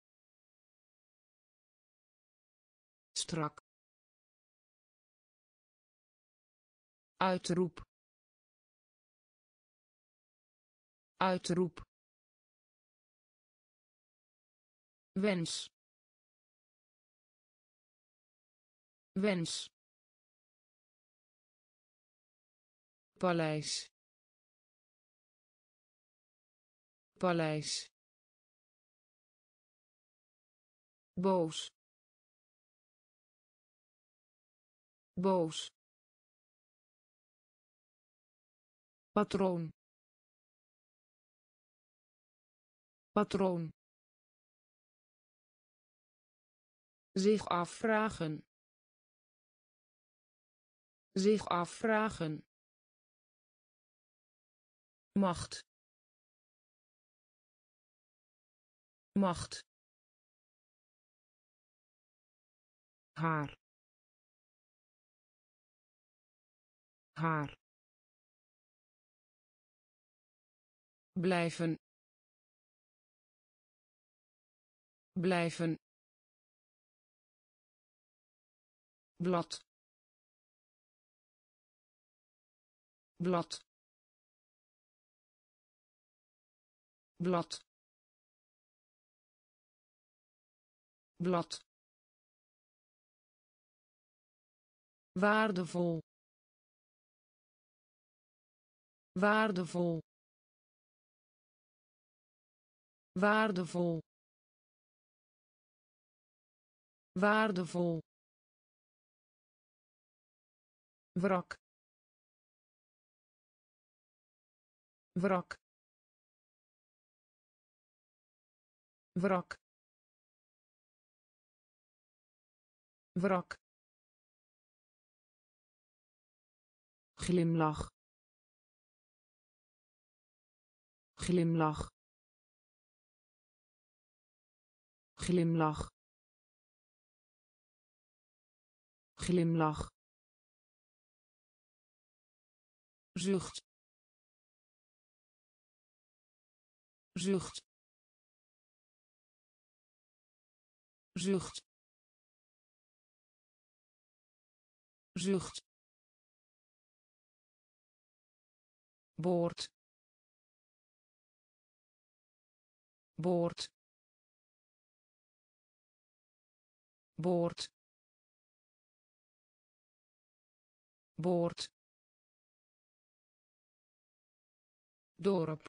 strak, uitroep, uitroep, wens, wens, paleis, paleis, boos, boos, patroon, patroon, zich afvragen, zich afvragen, macht, macht, haar, haar, blijven, blijven, blad, blad, blad, blad, waardevol, waardevol, waardevol, waardevol, wrak, wrak, wrak, wrak, glimlach, glimlach, glimlach, glimlach, zucht, zucht, zucht, zucht, boord, boord, boord, boord, dorp,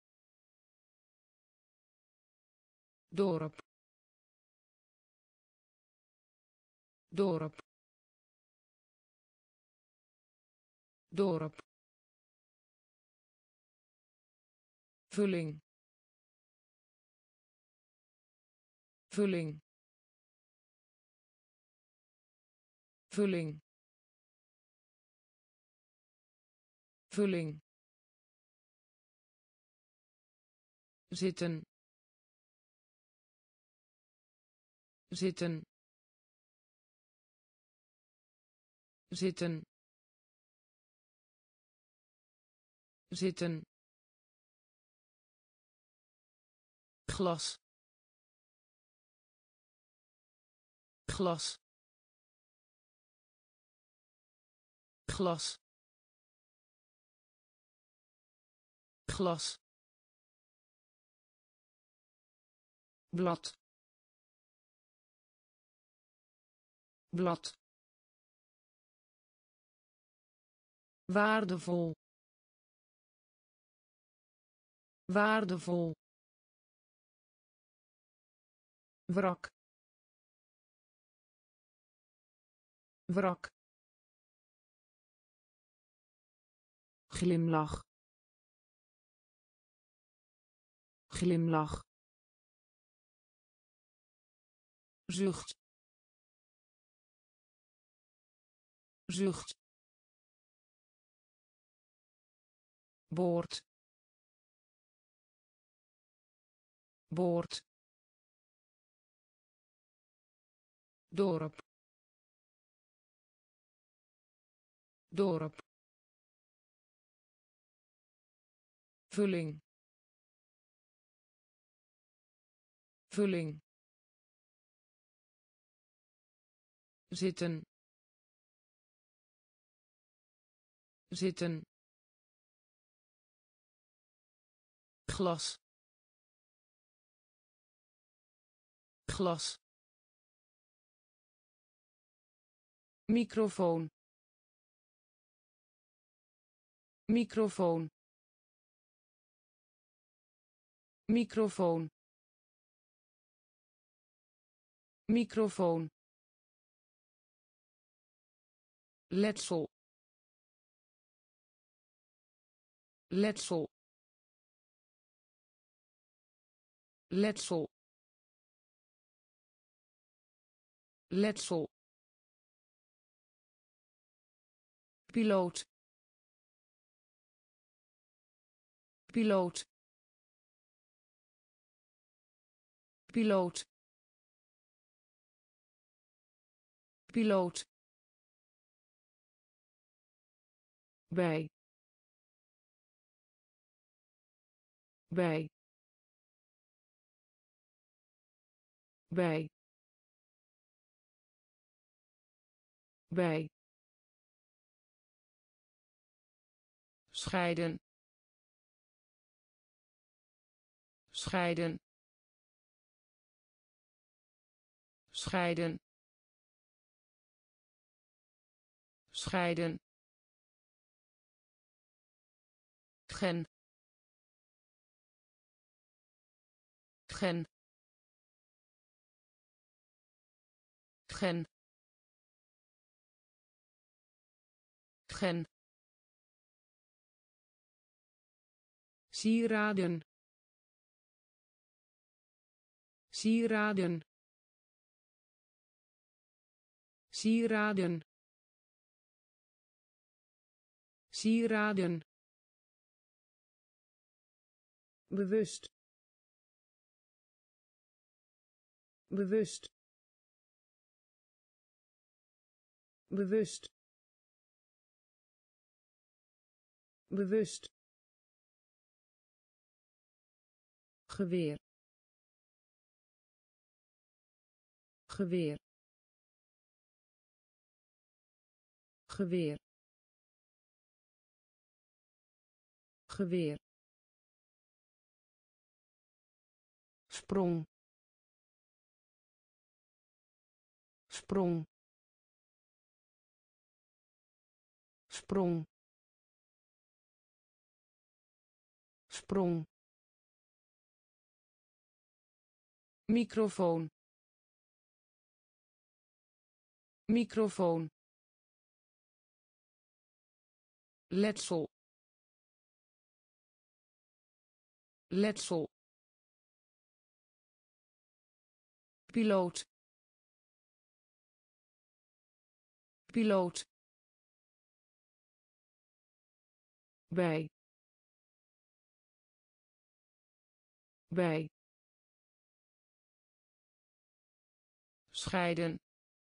dorp, dorp, dorp, vulling, vulling, vulling, vulling, zitten, zitten, zitten, zitten, glas, glas, glas, glas, blad, blad, waardevol, waardevol, wrak, wrak, glimlach glimlach zucht zucht boord boord dorp dorp vulling vulling zitten zitten glas glas microfoon microfoon microfoon microfoon letsel letsel letsel letsel piloot piloot piloot piloot bij bij bij bij scheiden scheiden scheiden scheiden gen gen gen gen sieraden sieraden sieraden sieraden bewust bewust bewust bewust geweer geweer geweer geweer sprong sprong sprong sprong microfoon microfoon letsel letsel piloot piloot bij bij scheiden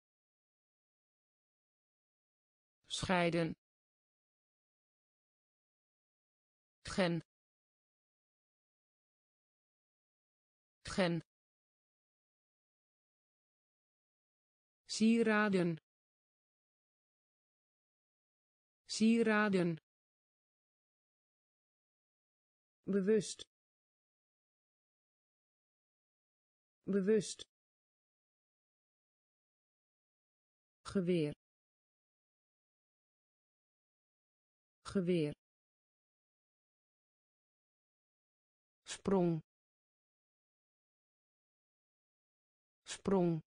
scheiden gen gen sieraden sieraden bewust bewust geweer geweer sprong sprong